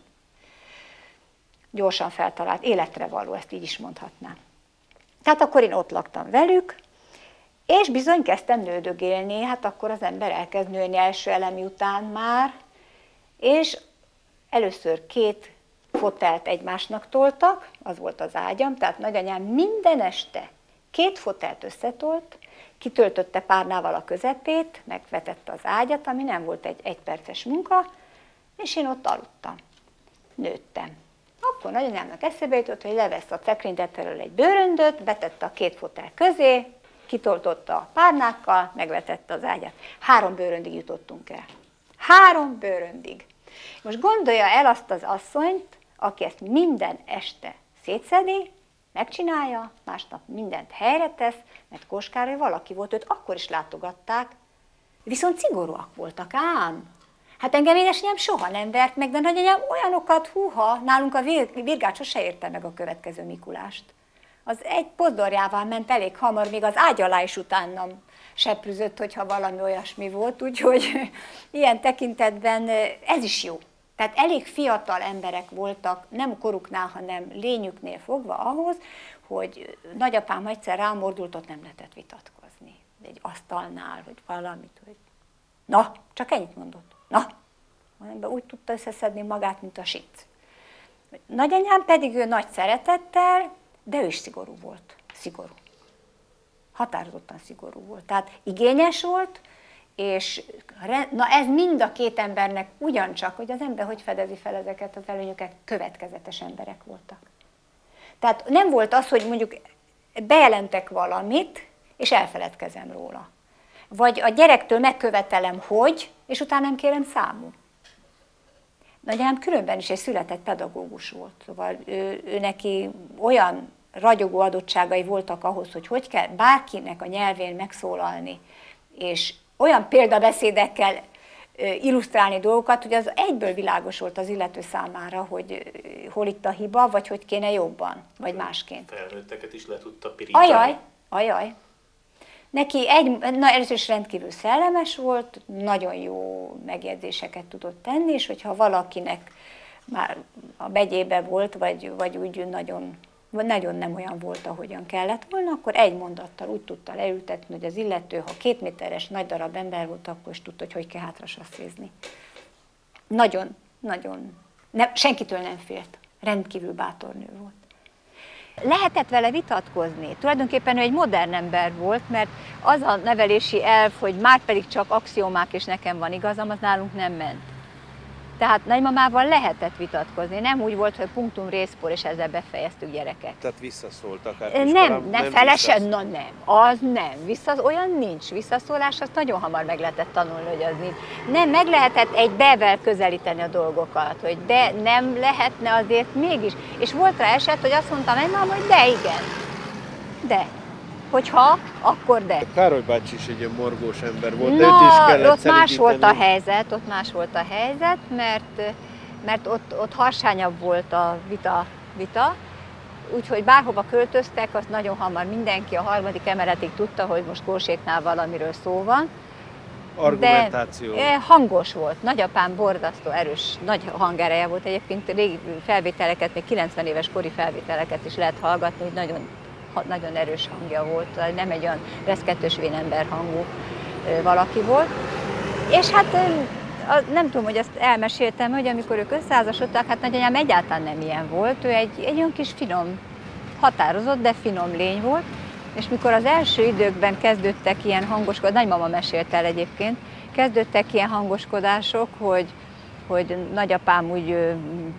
gyorsan feltalált, életre való, ezt így is mondhatnám. Tehát akkor én ott laktam velük, és bizony kezdtem nődögélni, hát akkor az ember elkezd nőni első elemi után már, és először két fotelt egymásnak toltak, az volt az ágyam, tehát nagyanyám minden este két fotelt összetolt, kitöltötte párnával a közepét, megvetette az ágyat, ami nem volt egy egyperces munka, és én ott aludtam. Nőttem. Akkor nagyanyámnak eszébe jutott, hogy levesz a szekrénytetőről egy bőröndöt, betette a két fotel közé, kitoltotta a párnákkal, megvetette az ágyat. Három bőröndig jutottunk el. Három bőröndig. Most gondolja el azt az asszonyt, aki ezt minden este szétszedi, megcsinálja, másnap mindent helyre tesz, mert Kóskároly valaki volt, őt akkor is látogatták, viszont szigorúak voltak ám. Hát engem édesanyám soha nem vert meg, de nagyanyám olyanokat, húha, nálunk a Virgát sose érte meg a következő Mikulást. Az egy pozdorjával ment elég hamar, még az ágy alá is utánam seprűzött, hogyha valami olyasmi volt, úgyhogy ilyen tekintetben ez is jó. Tehát elég fiatal emberek voltak, nem koruknál, hanem lényüknél fogva ahhoz, hogy nagyapám egyszer rámordult, ott nem lehetett vitatkozni. Egy asztalnál, vagy valamit, hogy na, csak ennyit mondott. Na, Az ember úgy tudta összeszedni magát, mint a sic. Nagyanyám pedig ő nagy szeretettel, de ő is szigorú volt. Szigorú. Határozottan szigorú volt. Tehát igényes volt, és na ez mind a két embernek ugyancsak, hogy az ember hogy fedezi fel ezeket az előnyöket, következetes emberek voltak. Tehát nem volt az, hogy mondjuk bejelentek valamit, és elfeledkezem róla. Vagy a gyerektől megkövetelem, hogy, és utána nem kérem számú. Nagyanyám különben is egy született pedagógus volt, szóval ő, ő neki olyan ragyogó adottságai voltak ahhoz, hogy hogy kell bárkinek a nyelvén megszólalni, és olyan példabeszédekkel illusztrálni dolgokat, hogy az egyből világos volt az illető számára, hogy hol itt a hiba, vagy hogy kéne jobban, vagy másként. Felnőtteket is le tudta pirítani. Ajaj, ajaj. Neki egy, na, először is rendkívül szellemes volt, nagyon jó megjegyzéseket tudott tenni, és hogyha valakinek már a begyébe volt, vagy, vagy úgy nagyon, nagyon nem olyan volt, ahogyan kellett volna, akkor egy mondattal úgy tudta leültetni, hogy az illető, ha két méteres nagy darab ember volt, akkor is tudta, hogy hogy kell hátra sasszézni. Nagyon, nagyon, nem, senkitől nem félt. Rendkívül bátor nő volt. Lehetett vele vitatkozni. Tulajdonképpen ő egy modern ember volt, mert az a nevelési elv, hogy már pedig csak axiómák és nekem van igazam, az nálunk nem ment. Tehát nagymamával lehetett vitatkozni. Nem úgy volt, hogy punktum részpor, és ezzel befejeztük gyerekek. Tehát visszaszóltak? Hát nem, nem, nem felesen, na nem, az nem. Vissza, olyan nincs. Visszaszólás, azt nagyon hamar meg lehetett tanulni, hogy az nincs. Nem, meg lehetett egy bevel közelíteni a dolgokat, hogy de nem lehetne azért mégis. És volt rá eset, hogy azt mondtam nagymamám, hogy de igen. De. Hogyha, akkor de. Károly bácsi is egy ilyen morgós ember volt, Na, de őt is kellett ott más volt a szelídíteni. helyzet, ott más volt a helyzet, mert, mert ott, ott harsányabb volt a vita, vita, úgyhogy bárhova költöztek, azt nagyon hamar mindenki a harmadik emeletig tudta, hogy most Kórséknál valamiről szó van. Argumentáció. De hangos volt. Nagyapám borzasztó erős, nagy hangereje volt egyébként, régi felvételeket, még kilencven éves kori felvételeket is lehet hallgatni, hogy nagyon nagyon erős hangja volt, nem egy olyan reszkettős vénember hangú valaki volt. És hát nem tudom, hogy azt elmeséltem, hogy amikor ők összeházasodtak, hát nagyanyám egyáltalán nem ilyen volt, ő egy, egy olyan kis finom, határozott, de finom lény volt, és mikor az első időkben kezdődtek ilyen hangoskodások, nagymama mesélte el egyébként, kezdődtek ilyen hangoskodások, hogy, hogy nagyapám úgy,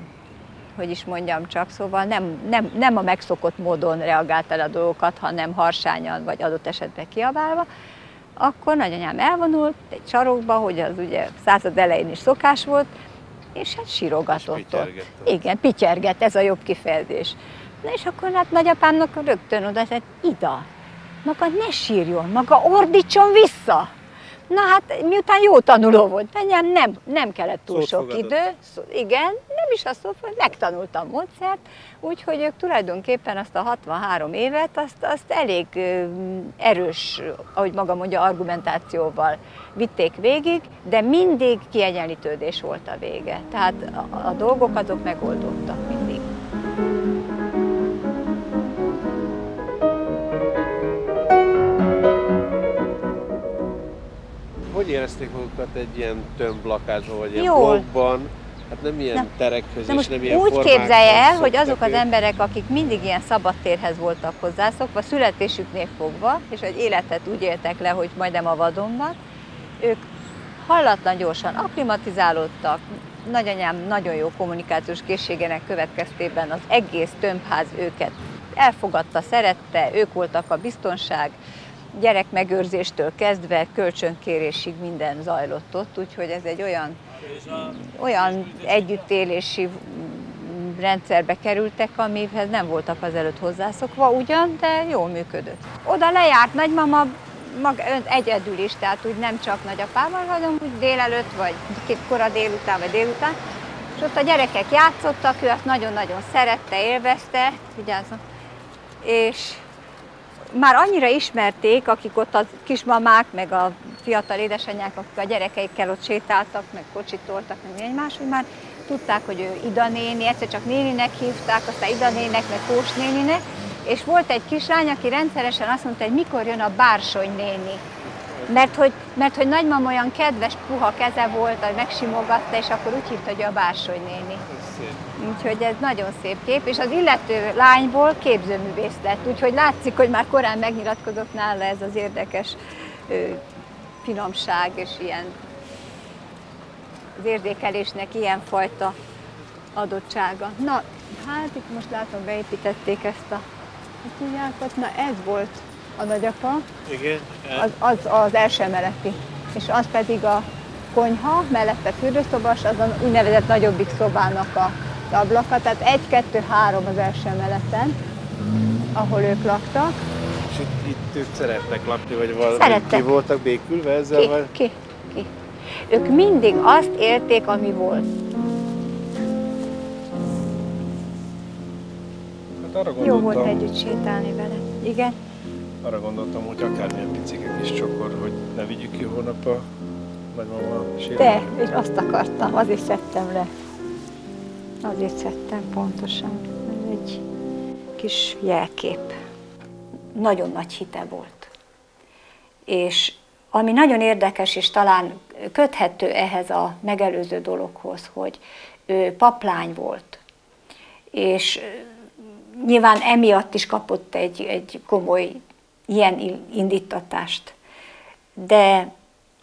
hogy is mondjam csak, szóval nem, nem, nem a megszokott módon reagált el a dolgokat, hanem harsányan, vagy adott esetben kiabálva, akkor nagyanyám elvonult egy sarokba, hogy az ugye század elején is szokás volt, és hát sírogatott ott. Igen, pityergett, ez a jobb kifejezés. Na és akkor hát nagyapámnak rögtön oda szett, Ida, maga ne sírjon, maga ordítson vissza. Na hát miután jó tanuló volt, anyám, nem, nem kellett túl szót sok fogadott. idő, szó, igen, nem is a szó, hogy megtanultam módszert, úgyhogy ők tulajdonképpen azt a hatvanhárom évet, azt, azt elég erős, ahogy maga mondja, argumentációval vitték végig, de mindig kiegyenlítődés volt a vége. Tehát a, a dolgok azok megoldottak mindig. Hogy érezték magukat egy ilyen tömblakásban, vagy ilyen Jól. blokkban? Hát nem ilyen Na, terekhez, Na és most nem ilyen úgy formákhoz képzelje el, hogy szoktak azok az ők. emberek, akik mindig ilyen szabadtérhez voltak hozzászokva, születésüknél fogva, és egy életet úgy éltek le, hogy majdnem a vadonban, ők hallatlan gyorsan akklimatizálódtak, nagyanyám nagyon jó kommunikációs készségének következtében az egész tömbház őket elfogadta, szerette, ők voltak a biztonság, gyerekmegőrzéstől kezdve kölcsönkérésig minden zajlott ott, úgyhogy ez egy olyan, olyan együttélési rendszerbe kerültek, amihez nem voltak azelőtt hozzászokva ugyan, de jól működött. Oda lejárt nagymama maga, egyedül is, tehát úgy nem csak nagyapával, hanem úgy délelőtt, vagy kora délután, vagy délután, és ott a gyerekek játszottak, ő azt nagyon-nagyon szerette, élvezte, vigyázzon, és már annyira ismerték, akik ott a kismamák, meg a fiatal édesanyák, akik a gyerekeikkel ott sétáltak, meg kocsit toltak, meg egymás, hogy már tudták, hogy ő Ida néni, egyszer csak néninek hívták, aztán Ida néninek, meg Kós néninek, és volt egy kislány, aki rendszeresen azt mondta, hogy mikor jön a Bársony néni. Mert hogy, mert hogy nagymama olyan kedves, puha keze volt, hogy megsimogatta, és akkor úgy hívta, hogy a Bársony néni. Úgyhogy ez nagyon szép kép, és az illető lányból képzőművész lett, úgyhogy látszik, hogy már korán megnyilatkozott nála ez az érdekes ö, finomság, és ilyen az érzékelésnek ilyenfajta adottsága. Na, hát itt most látom, beépítették ezt a tudjákat. Na, ez volt a nagyapa, Igen. az, az, az első emeleti, és az pedig a konyha, mellette fürdőszobas, az a úgynevezett nagyobbik szobának a ablaka, tehát egy, kettő, három az első emeleten, ahol ők laktak. És itt, itt ők szerettek lakni, vagy valami, Szerettek. ki voltak békülve ezzel? Ki, vagy? ki, ki. Ők mindig azt élték, ami volt. Hát arra Jó gondoltam, volt együtt sétálni vele. Igen. arra gondoltam, hogy akármilyen picike kis csokor, hogy ne vigyük ki holnap a nagymama De, sétálni. és azt akartam, azért szedtem le. Azért szedtem pontosan. Ez egy kis jelkép. Nagyon nagy hite volt. És ami nagyon érdekes, és talán köthető ehhez a megelőző dologhoz, hogy ő paplány volt. És nyilván emiatt is kapott egy, egy komoly ilyen indítatást. De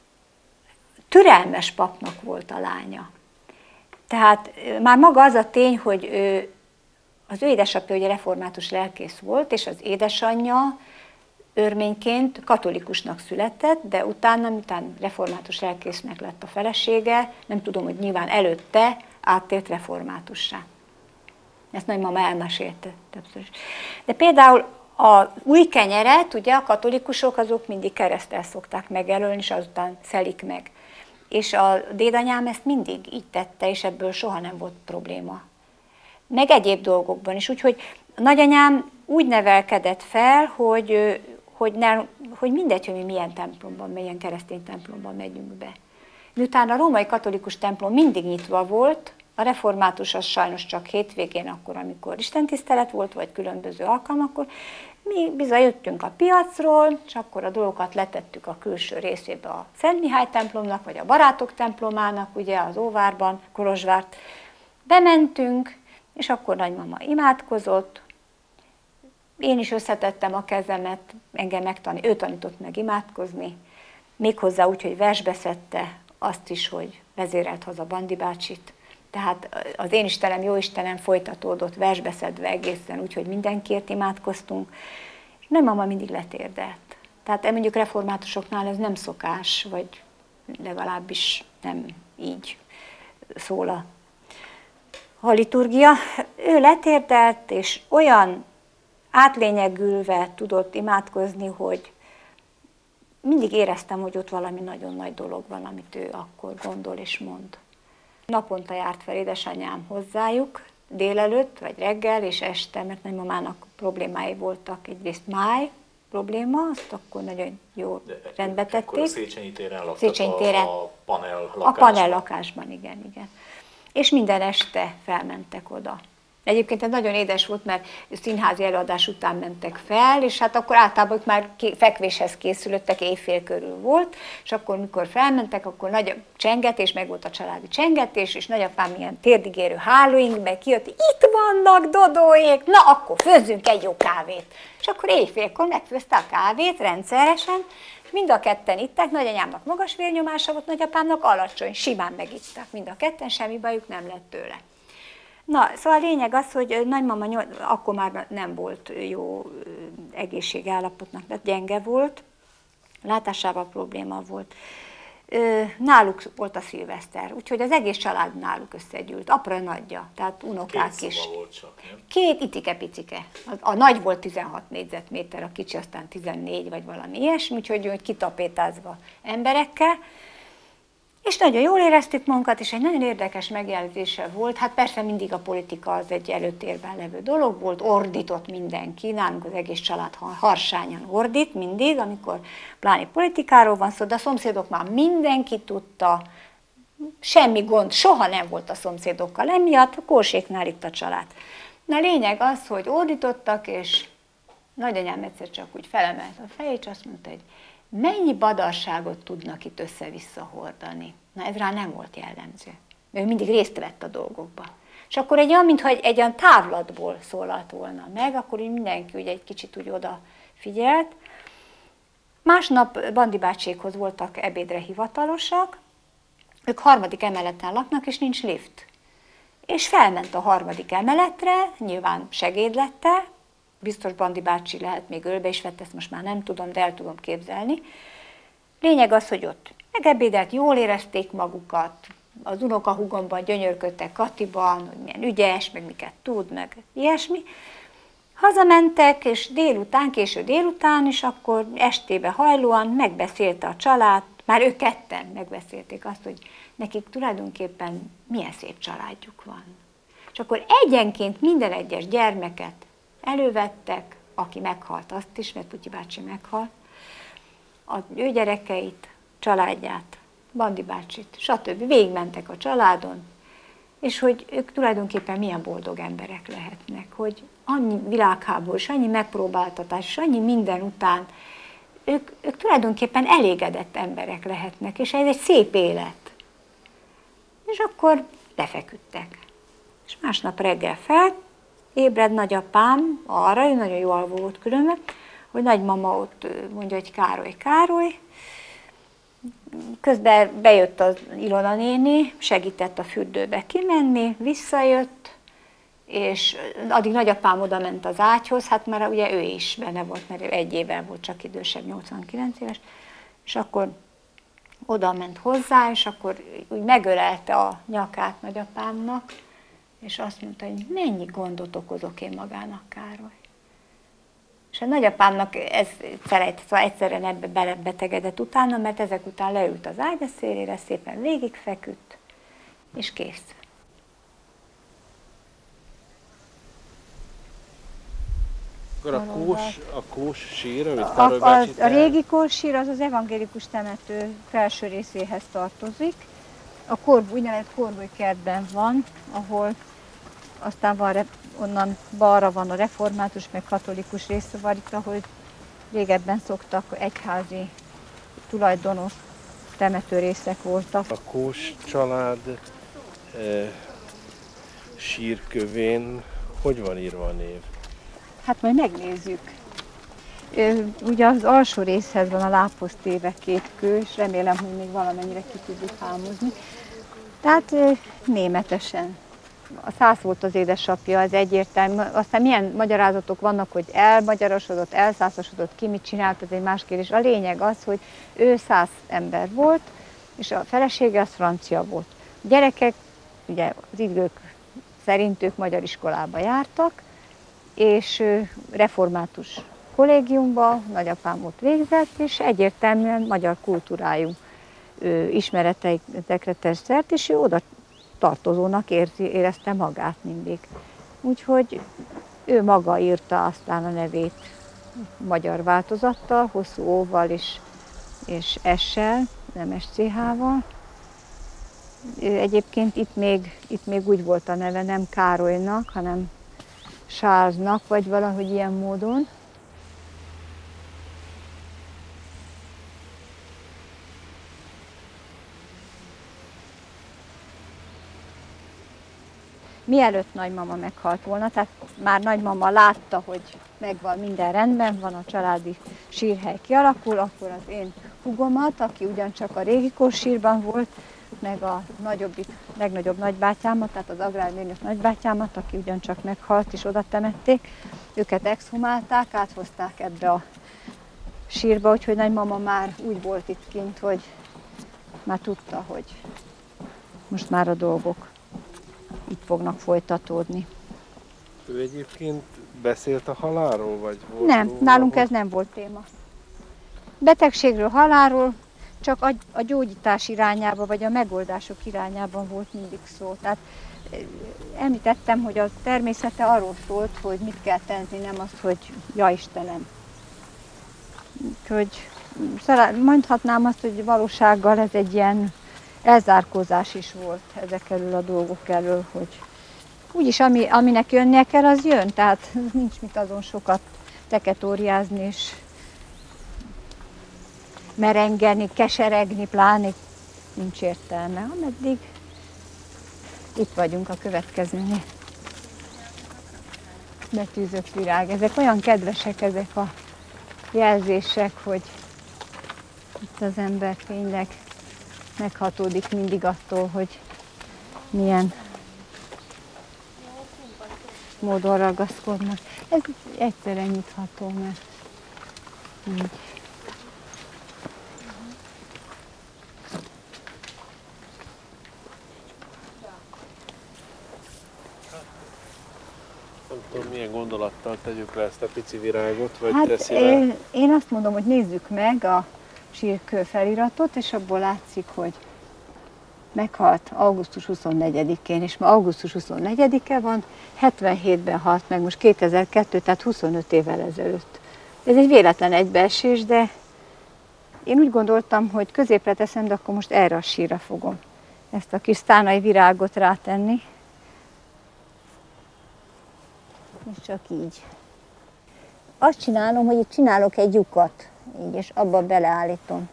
türelmes papnak volt a lánya. Tehát már maga az a tény, hogy ő, az ő édesapja ugye református lelkész volt, és az édesanyja örményként katolikusnak született, de utána, miután református lelkésznek lett a felesége, nem tudom, hogy nyilván előtte áttért reformátussá. Ezt nagymama elmesélte többször is. De például a új kenyeret, ugye a katolikusok azok mindig kereszttel szokták megjelölni, és azután szelik meg. És a dédanyám ezt mindig így tette, és ebből soha nem volt probléma. Meg egyéb dolgokban is. Úgyhogy a nagyanyám úgy nevelkedett fel, hogy, hogy, ne, hogy mindegy, hogy mi milyen templomban, milyen keresztény templomban megyünk be. Miután a római katolikus templom mindig nyitva volt, a református az sajnos csak hétvégén, akkor, amikor istentisztelet volt, vagy különböző alkalmakkor, mi bizony jöttünk a piacról, és akkor a dolgokat letettük a külső részébe a Szent Mihály templomnak, vagy a Barátok templomának, ugye az Óvárban, Kolozsvárt. Bementünk, és akkor nagymama imádkozott, én is összetettem a kezemet, engem megtanít, ő tanított meg imádkozni, méghozzá úgy, hogy versbe szedte azt is, hogy vezérelt haza Bandi bácsit. Tehát az én Istenem, jó Istenem folytatódott versbeszedve egészen, úgyhogy mindenkiért imádkoztunk. És nagymama mindig letérdelt. Tehát mondjuk reformátusoknál ez nem szokás, vagy legalábbis nem így szól a, a liturgia. Ő letérdelt, és olyan átlényegülve tudott imádkozni, hogy mindig éreztem, hogy ott valami nagyon nagy dolog van, amit ő akkor gondol és mond. Naponta járt fel édesanyám hozzájuk, délelőtt, vagy reggel és este, mert nagymamának problémái voltak. Egyrészt máj probléma, azt akkor nagyon jó rendbe tették. Akkor a Széchenyi téren laktak Széchenyi téren. a, a panel lakásban. A panel lakásban, igen, igen. És minden este felmentek oda. Egyébként ez nagyon édes volt, mert színházi előadás után mentek fel, és hát akkor általában ők már fekvéshez készülöttek, éjfél körül volt, és akkor mikor felmentek, akkor nagy csengetés, meg volt a családi csengetés, és nagyapám ilyen térdigérő hálóinkbe kijött, itt vannak Dodóék, na akkor főzzünk egy jó kávét. És akkor éjfélkor megfőzte a kávét rendszeresen, mind a ketten itták, nagyanyámnak magas vérnyomása volt, nagyapámnak alacsony, simán megitták, mind a ketten, semmi bajuk nem lett tőle. Na, szóval a lényeg az, hogy nagymama akkor már nem volt jó egészségállapotnak, de gyenge volt, látásával probléma volt. Náluk volt a szilveszter, úgyhogy az egész család náluk összegyűlt, apra nagyja, tehát unokák Két is. szoba volt csak, nem? Két itike-picike. A, a nagy volt tizenhat négyzetméter, a kicsi aztán tizennégy vagy valami ilyesmi, úgyhogy úgy kitapétázva emberekkel. És nagyon jól éreztük magunkat, és egy nagyon érdekes megjelzése volt. Hát persze mindig a politika az egy előtérben levő dolog volt, ordított mindenki, nálunk az egész család harsányan ordít mindig, amikor pláne politikáról van szó, de a szomszédok már mindenki tudta, semmi gond, soha nem volt a szomszédokkal emiatt, a Kórséknál itt a család. Na a lényeg az, hogy ordítottak, és nagyanyám egyszer csak úgy felemelt a fejét, és azt mondta, hogy mennyi badarságot tudnak itt össze-vissza hordani. Na ez rá nem volt jellemző. Ő mindig részt vett a dolgokba. És akkor egy olyan, mintha egy, egy olyan távlatból szólalt volna meg, akkor így mindenki ugye egy kicsit úgy odafigyelt. Másnap Bandi bácsékhoz voltak ebédre hivatalosak, ők harmadik emeleten laknak, és nincs lift. És felment a harmadik emeletre, nyilván segédlette, biztos Bandi bácsi lehet még ölbe is vett, ezt most már nem tudom, de el tudom képzelni. Lényeg az, hogy ott megebédelt, jól érezték magukat, az unokahúgomban gyönyörködtek Katiban, hogy milyen ügyes, meg miket tud, meg ilyesmi. Hazamentek, és délután, késő délután, és akkor estébe hajlóan megbeszélte a család, már ők ketten megbeszélték azt, hogy nekik tulajdonképpen milyen szép családjuk van. És akkor egyenként minden egyes gyermeket elővettek, aki meghalt, azt is, mert Putyi bácsi meghalt, a ő gyerekeit, családját, Bandi bácsit, stb. Végigmentek a családon, és hogy ők tulajdonképpen milyen boldog emberek lehetnek, hogy annyi világháború, és annyi megpróbáltatás, és annyi minden után ők, ők tulajdonképpen elégedett emberek lehetnek, és ez egy szép élet. És akkor lefeküdtek. És másnap reggel fel, ébred nagyapám arra, ő nagyon jó alvó volt különben, hogy nagymama ott mondja, hogy Károly, Károly. Közben bejött az Ilona néni, segített a fürdőbe kimenni, visszajött, és addig nagyapám oda ment az ágyhoz, hát már ugye ő is benne volt, mert egy évvel volt csak idősebb, nyolcvankilenc éves, és akkor oda ment hozzá, és akkor úgy megölelte a nyakát nagyapámnak, és azt mondta, hogy mennyi gondot okozok én magának, Károly. És a nagyapámnak ez felejtett, szóval egyszerűen ebbe belebetegedett utána, mert ezek után leült az ágyaszélére, szépen végigfeküdt, és kész. Akkor a kós, a kós sír, amit A, Károly a, bácsi a régi kóssír az az evangélikus temető felső részéhez tartozik. A Korbu, úgynevezett Korbuly kertben van, ahol aztán van, onnan balra van a református, meg katolikus rész, szóval itt, ahol régebben szoktak egyházi tulajdonos temetőrészek voltak. A Kós család e, sírkövén hogy van írva a név? Hát majd megnézzük. Ugye az alsó részhez van a lábhoz téve két kő, és remélem, hogy még valamennyire ki tudjuk hámozni. Tehát németesen. A szász volt az édesapja, ez egyértelmű. Aztán milyen magyarázatok vannak, hogy elmagyarosodott, elszászosodott, ki mit csinált, ez egy más kérdés. A lényeg az, hogy ő szász ember volt, és a felesége az francia volt. A gyerekek, ugye az idők szerint ők magyar iskolába jártak, és református kollégiumba, nagyapám ott végzett, és egyértelműen magyar kultúrájú ismereteikre tett szert, és ő oda tartozónak érzi, érezte magát mindig. Úgyhogy ő maga írta aztán a nevét magyar változattal, hosszú óval és, és S-sel, nem es cé há-val. Egyébként itt még, itt még úgy volt a neve, nem Károlynak, hanem Charlesnak, vagy valahogy ilyen módon. Mielőtt nagymama meghalt volna, tehát már nagymama látta, hogy megvan, minden rendben van, a családi sírhely kialakul, akkor az én húgomat, aki ugyancsak a régi kóssírban volt, meg a nagyobbik, legnagyobb nagybátyámat, tehát az agrármérnök nagybátyámat, aki ugyancsak meghalt, és oda temették. Őket exhumálták, áthozták ebbe a sírba, úgyhogy nagymama már úgy volt itt kint, hogy már tudta, hogy most már a dolgok itt fognak folytatódni. Ő egyébként beszélt a halálról, vagy volt? Nem, nálunk ez nem volt téma. Betegségről, halálról, csak a, a gyógyítás irányába, vagy a megoldások irányában volt mindig szó. Tehát említettem, hogy a természete arról szólt, hogy mit kell tenni, nem azt, hogy ja Istenem. Úgyhogy mondhatnám azt, hogy valósággal ez egy ilyen elzárkózás is volt ezek elől a dolgok elől, hogy úgyis ami, aminek jönnie kell, az jön, tehát nincs mit azon sokat teketóriázni, és merengeni, keseregni, pláne nincs értelme, ameddig itt vagyunk a következőnél. Betűzött virág. Ezek olyan kedvesek, ezek a jelzések, hogy itt az ember tényleg meghatódik mindig attól, hogy milyen módon ragaszkodnak. Ez egyszerűen nyitható, mert így. Nem tudom, milyen gondolattal tegyük le ezt a pici virágot, vagy Hát teszi le? én, én azt mondom, hogy nézzük meg a sírkő feliratot, és abból látszik, hogy meghalt augusztus huszonnegyedikén, és ma augusztus huszonnegyedike van, hetvenhétben halt meg, most kétezer-kettő, tehát huszonöt évvel ezelőtt. Ez egy véletlen egybeesés, de én úgy gondoltam, hogy középre teszem, de akkor most erre a sírra fogom ezt a kis sztánai virágot rátenni. És csak így. Azt csinálom, hogy itt csinálok egy lyukat, így, és abba beleállítom.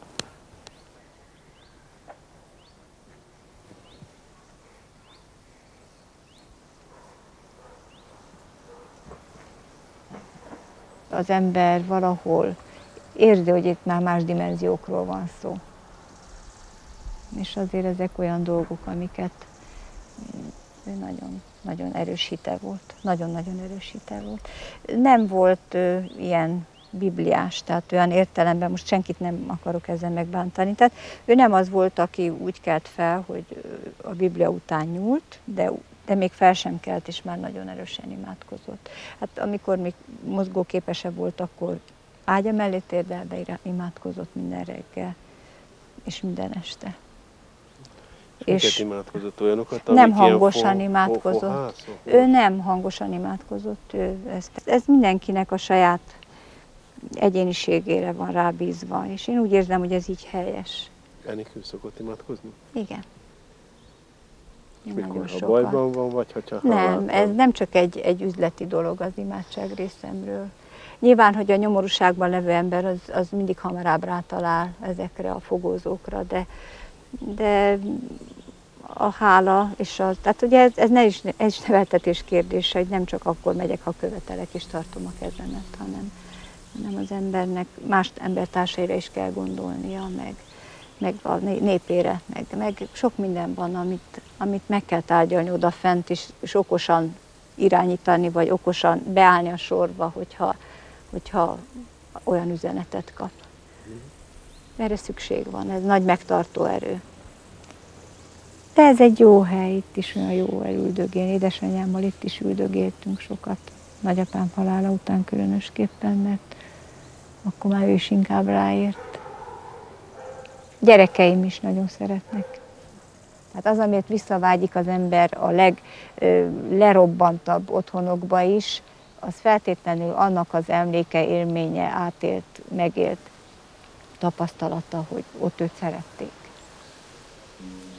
Az ember valahol érzi, hogy itt már más dimenziókról van szó. És azért ezek olyan dolgok, amiket ő nagyon, nagyon erős hite volt. Nagyon-nagyon erős hite volt. Nem volt ö, ilyen bibliás, tehát olyan értelemben, most senkit nem akarok ezzel megbántani. Tehát ő nem az volt, aki úgy kelt fel, hogy a Biblia után nyúlt, de, de még fel sem kelt, és már nagyon erősen imádkozott. Hát amikor még mozgóképesebb volt, akkor ágya mellé térdelve imádkozott minden reggel, és minden este. És imádkozott olyanokat, nem hangosan imádkozott. Fohászok, ő nem hangosan imádkozott. Ő ezt, ez mindenkinek a saját egyéniségére van rábízva, és én úgy érzem, hogy ez így helyes. Enélkül szokott imádkozni? Igen. És mikor a bajban van, vagy hogyha Nem, ez nem csak egy, egy üzleti dolog az imádság részemről. Nyilván, hogy a nyomorúságban levő ember az, az mindig hamarabb rátalál ezekre a fogózókra, de, de a hála, és a, tehát ugye ez, ez, ne is, ez is neveltetés kérdése, hogy nem csak akkor megyek, ha követelek és tartom a kezemet, hanem, hanem az embernek, más embertársaira is kell gondolnia, meg, meg a népére, meg, meg sok minden van, amit, amit meg kell tárgyalni odafent, és, és okosan irányítani, vagy okosan beállni a sorba, hogyha, hogyha olyan üzenetet kap. Erre szükség van, ez nagy megtartó erő. De ez egy jó hely, itt is olyan jó elüldögélni. Édesanyámmal itt is üldögéltünk sokat. Nagyapám halála után különösképpen, mert akkor már ő is inkább ráért. Gyerekeim is nagyon szeretnek. Hát az, amit visszavágyik az ember a leglerobbantabb otthonokba is, az feltétlenül annak az emléke, élménye, átélt, megélt tapasztalata, hogy ott őt szerették.